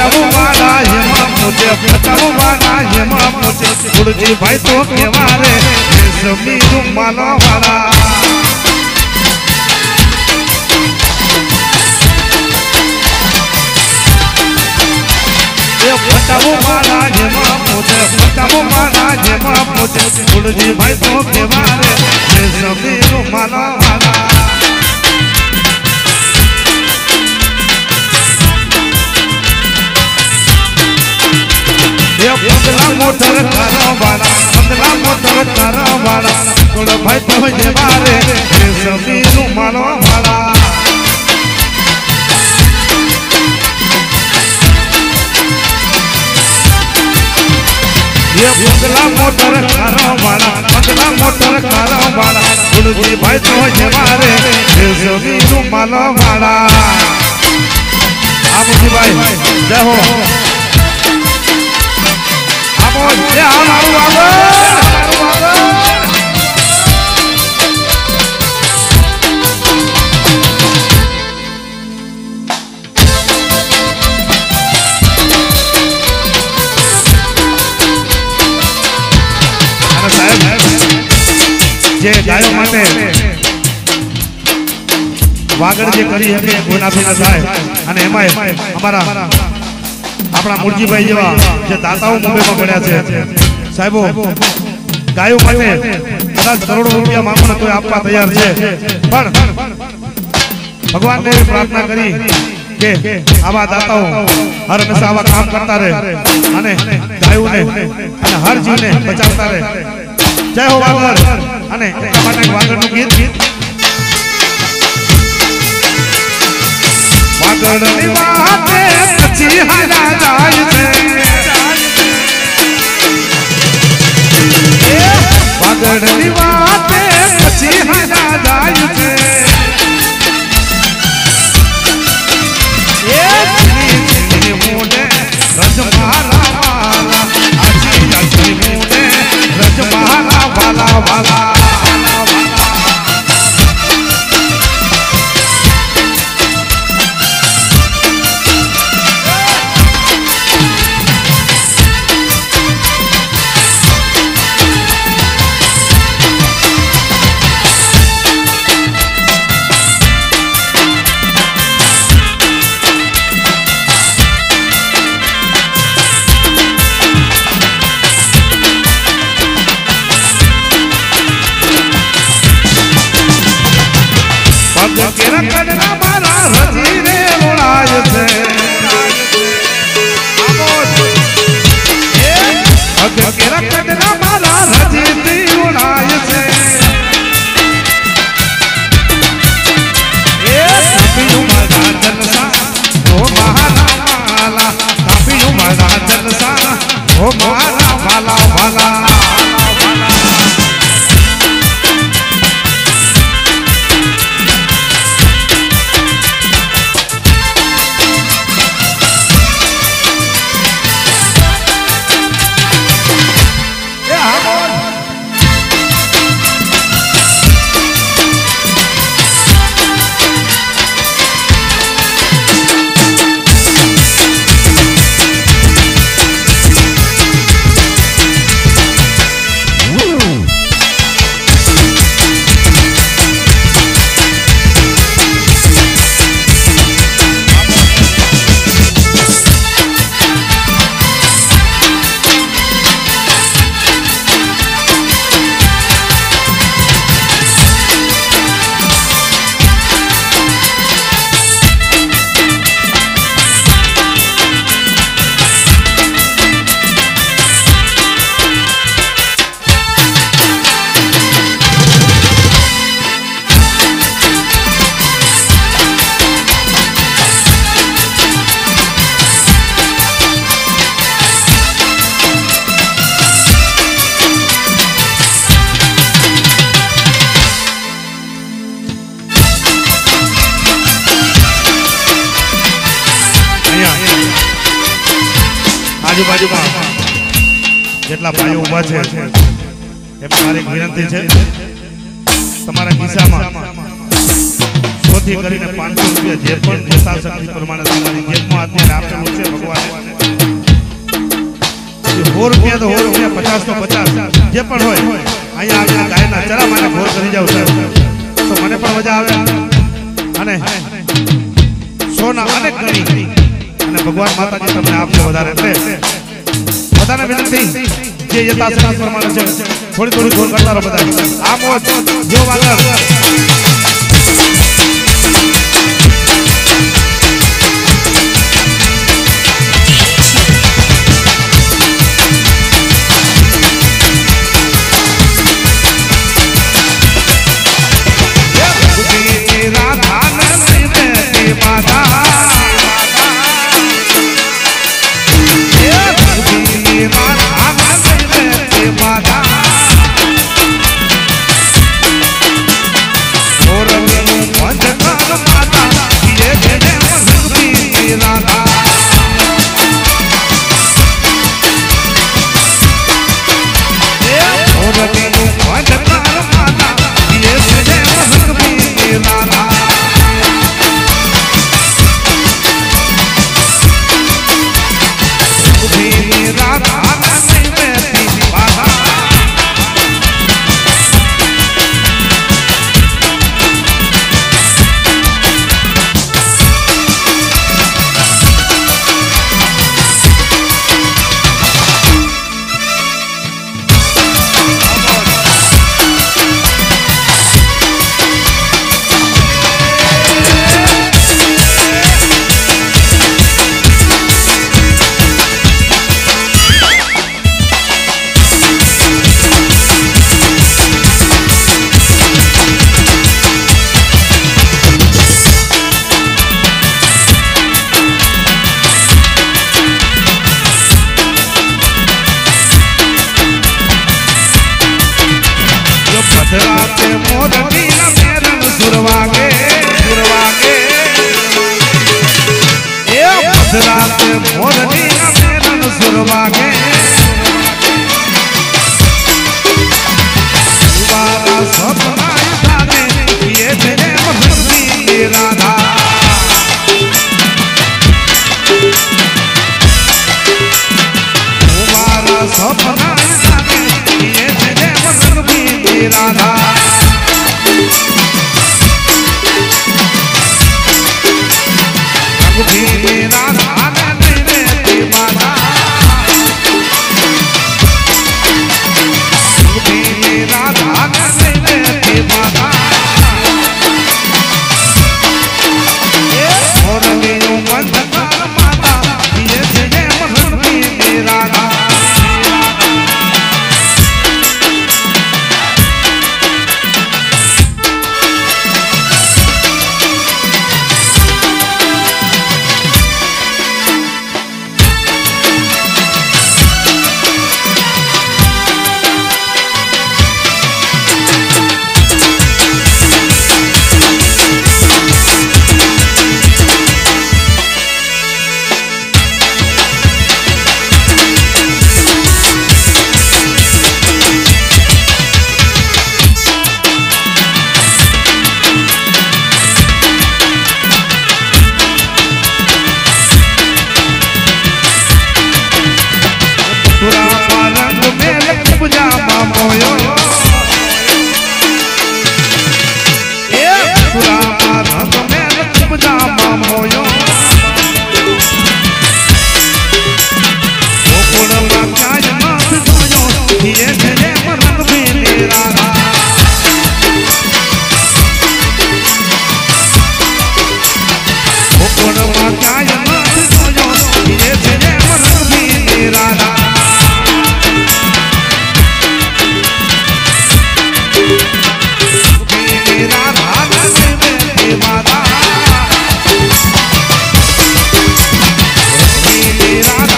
પટાવો વાળા એમાં પૂછે પટાવો વાળા એમાં પૂછે ગુરુજી ભાઈ તો કેવા રે સમીરું માલા વાળા પટાવો વાળા એમાં પૂછે પટાવો વાળા એમાં પૂછે ગુરુજી ભાઈ તો કેવા રે સમીરું માલા વાળા પંદલા મોટર તારા વાળા થોડો ભાઈ તો જે મારે સમીનું માનો વાળા પંદલા મોટર તારા વાળા ગુરુજી ભાઈ તો જે મારે સમીનું માનો વાળા આ મુજી ભાઈ જય હો જે ગાયો માટે વાગડ જે કરી હતી ગુનાફી થાય અને એમાં અમારા આપણા મુરજીભાઈ જેવા જે દાતાઓ મુંબઈમાં પડ્યા છે સાહેબો ગાયો માટે કદાચ કરોડો રૂપિયા માંગો તો આપવા તૈયાર છે પણ ભગવાનને પ્રાર્થના કરી કે આવા દાતાઓ હર હંમેશા આવા કામ કરતા રહે અને ગાયોને અને હર જીવને બચાવતા રહે જય હો વાગડ અને એટલા માટે વાગડનું ગીત વાગડની વાતે પછી હાલા જાય છે વાગડની વાતે પછી હાલા જાય છે એ જીની મોને રજમાલા વાલા આજી જીની મોને રજમાલા વાલા વાલા કેરા કડના મારા રજી રે ઓળાય છે કેરા કડના મારા રજી થી ઓળાય છે એ કાપીયું મારા જલસા ઓ મારા વાલા કાપીયું મારા જલસા ઓ મારા વાલા વાલા આજુબાજુમાં જેટલા ભાઈઓ ઊભા છે એમ મારી વિનંતી છે તમારા ખિસ્સામાં 70 થી કરીને 500 રૂપિયા જે પણ યથાશક્તિ પ્રમાણે તમારી જેબમાં અત્યારે આપેલું છે ભગવાને 100 રૂપિયા તો 100 રૂપિયા 50 તો 50 જે પણ હોય અહીંયા આવીને ગાયના ચરા માટે ભોર કરી જાવ સાહેબ તો મને પણ મજા આવે અને સોના અનેક ગણી અને ભગવાન માતાજી તમને આપશે વધારે એટલે બધાને વિનંતી જે યથાશક્તિ પ્રમાણે છે થોડી ભોર કરતા રહો બધા આ મોજ જો વાગર राते मोरनी ना मेरन सुरवागे ए राते मोरनी ना मेरन सुरवागे वाला सपना जाने ये तेरे मस्ती की राधा वाला सपना जाने ये तेरे मस्ती की राधा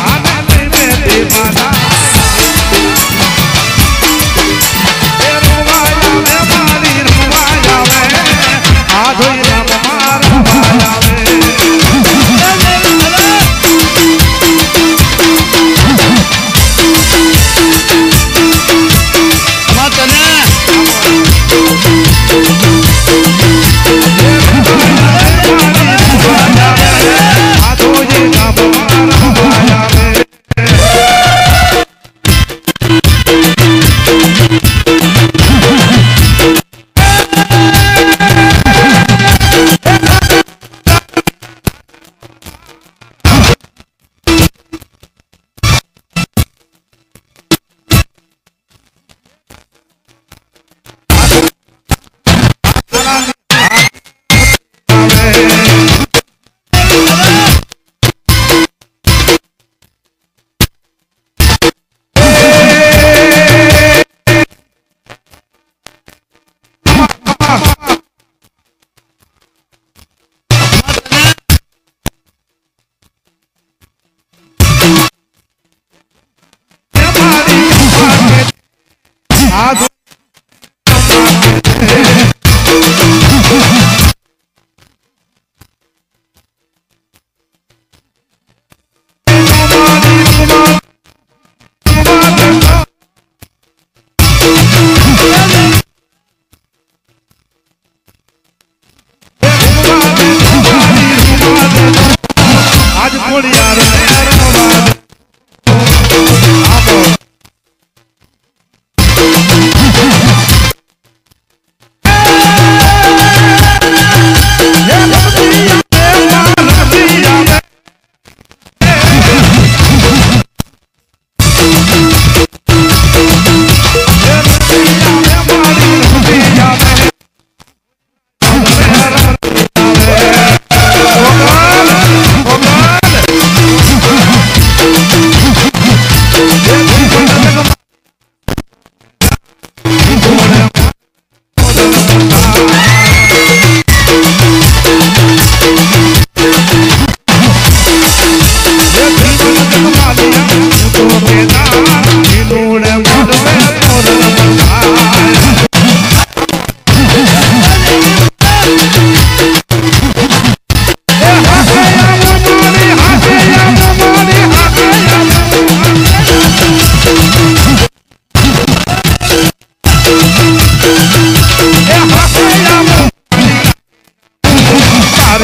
Pero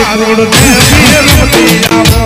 કુળ દેવી રમતી આવો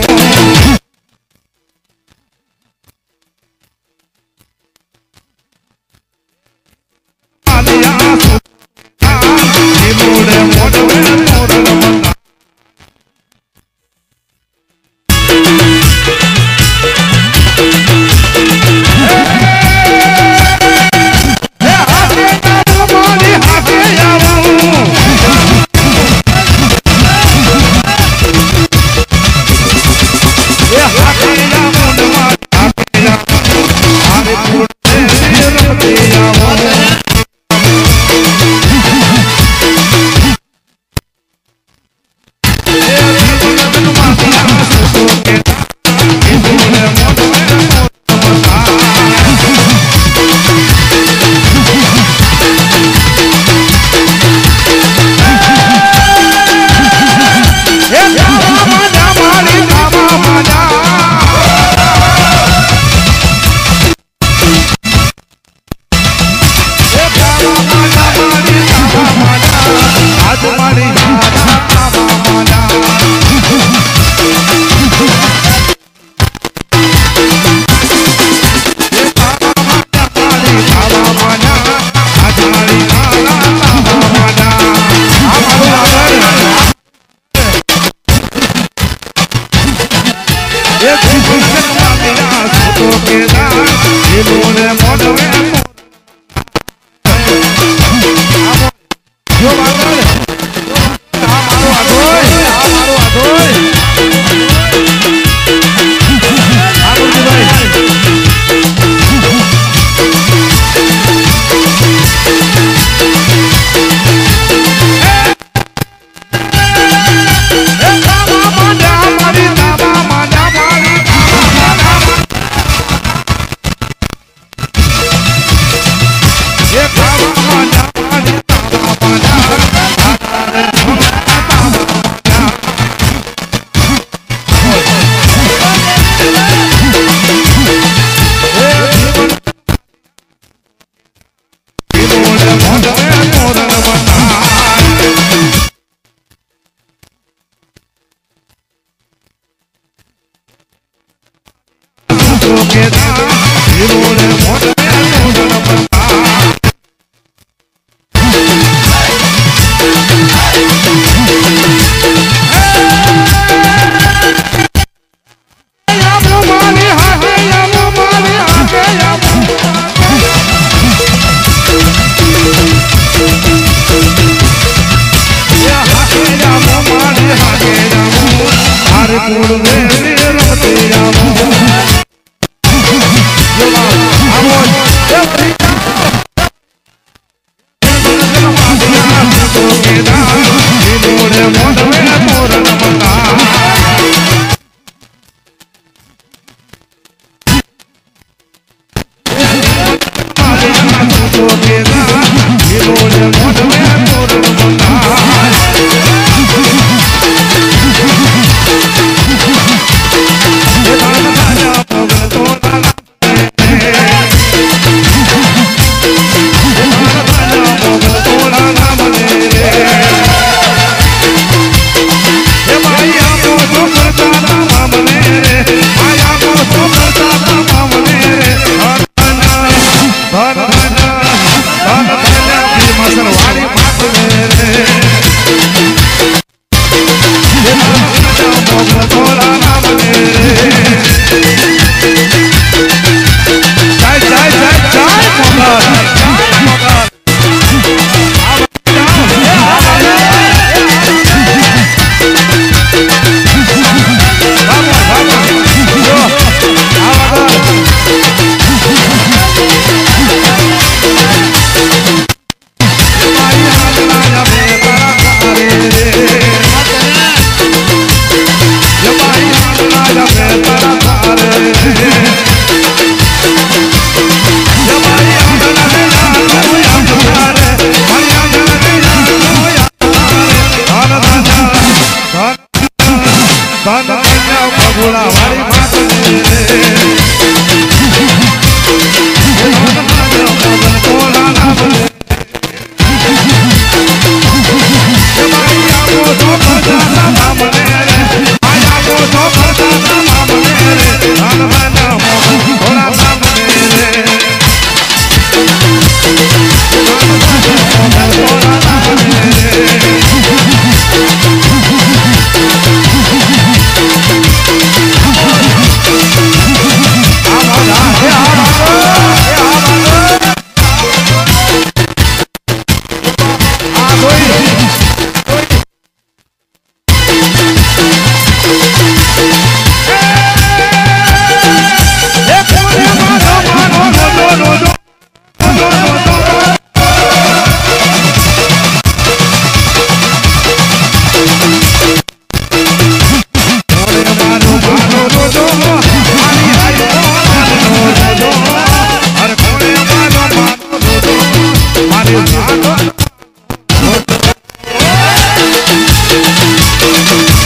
Mama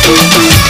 Thank you.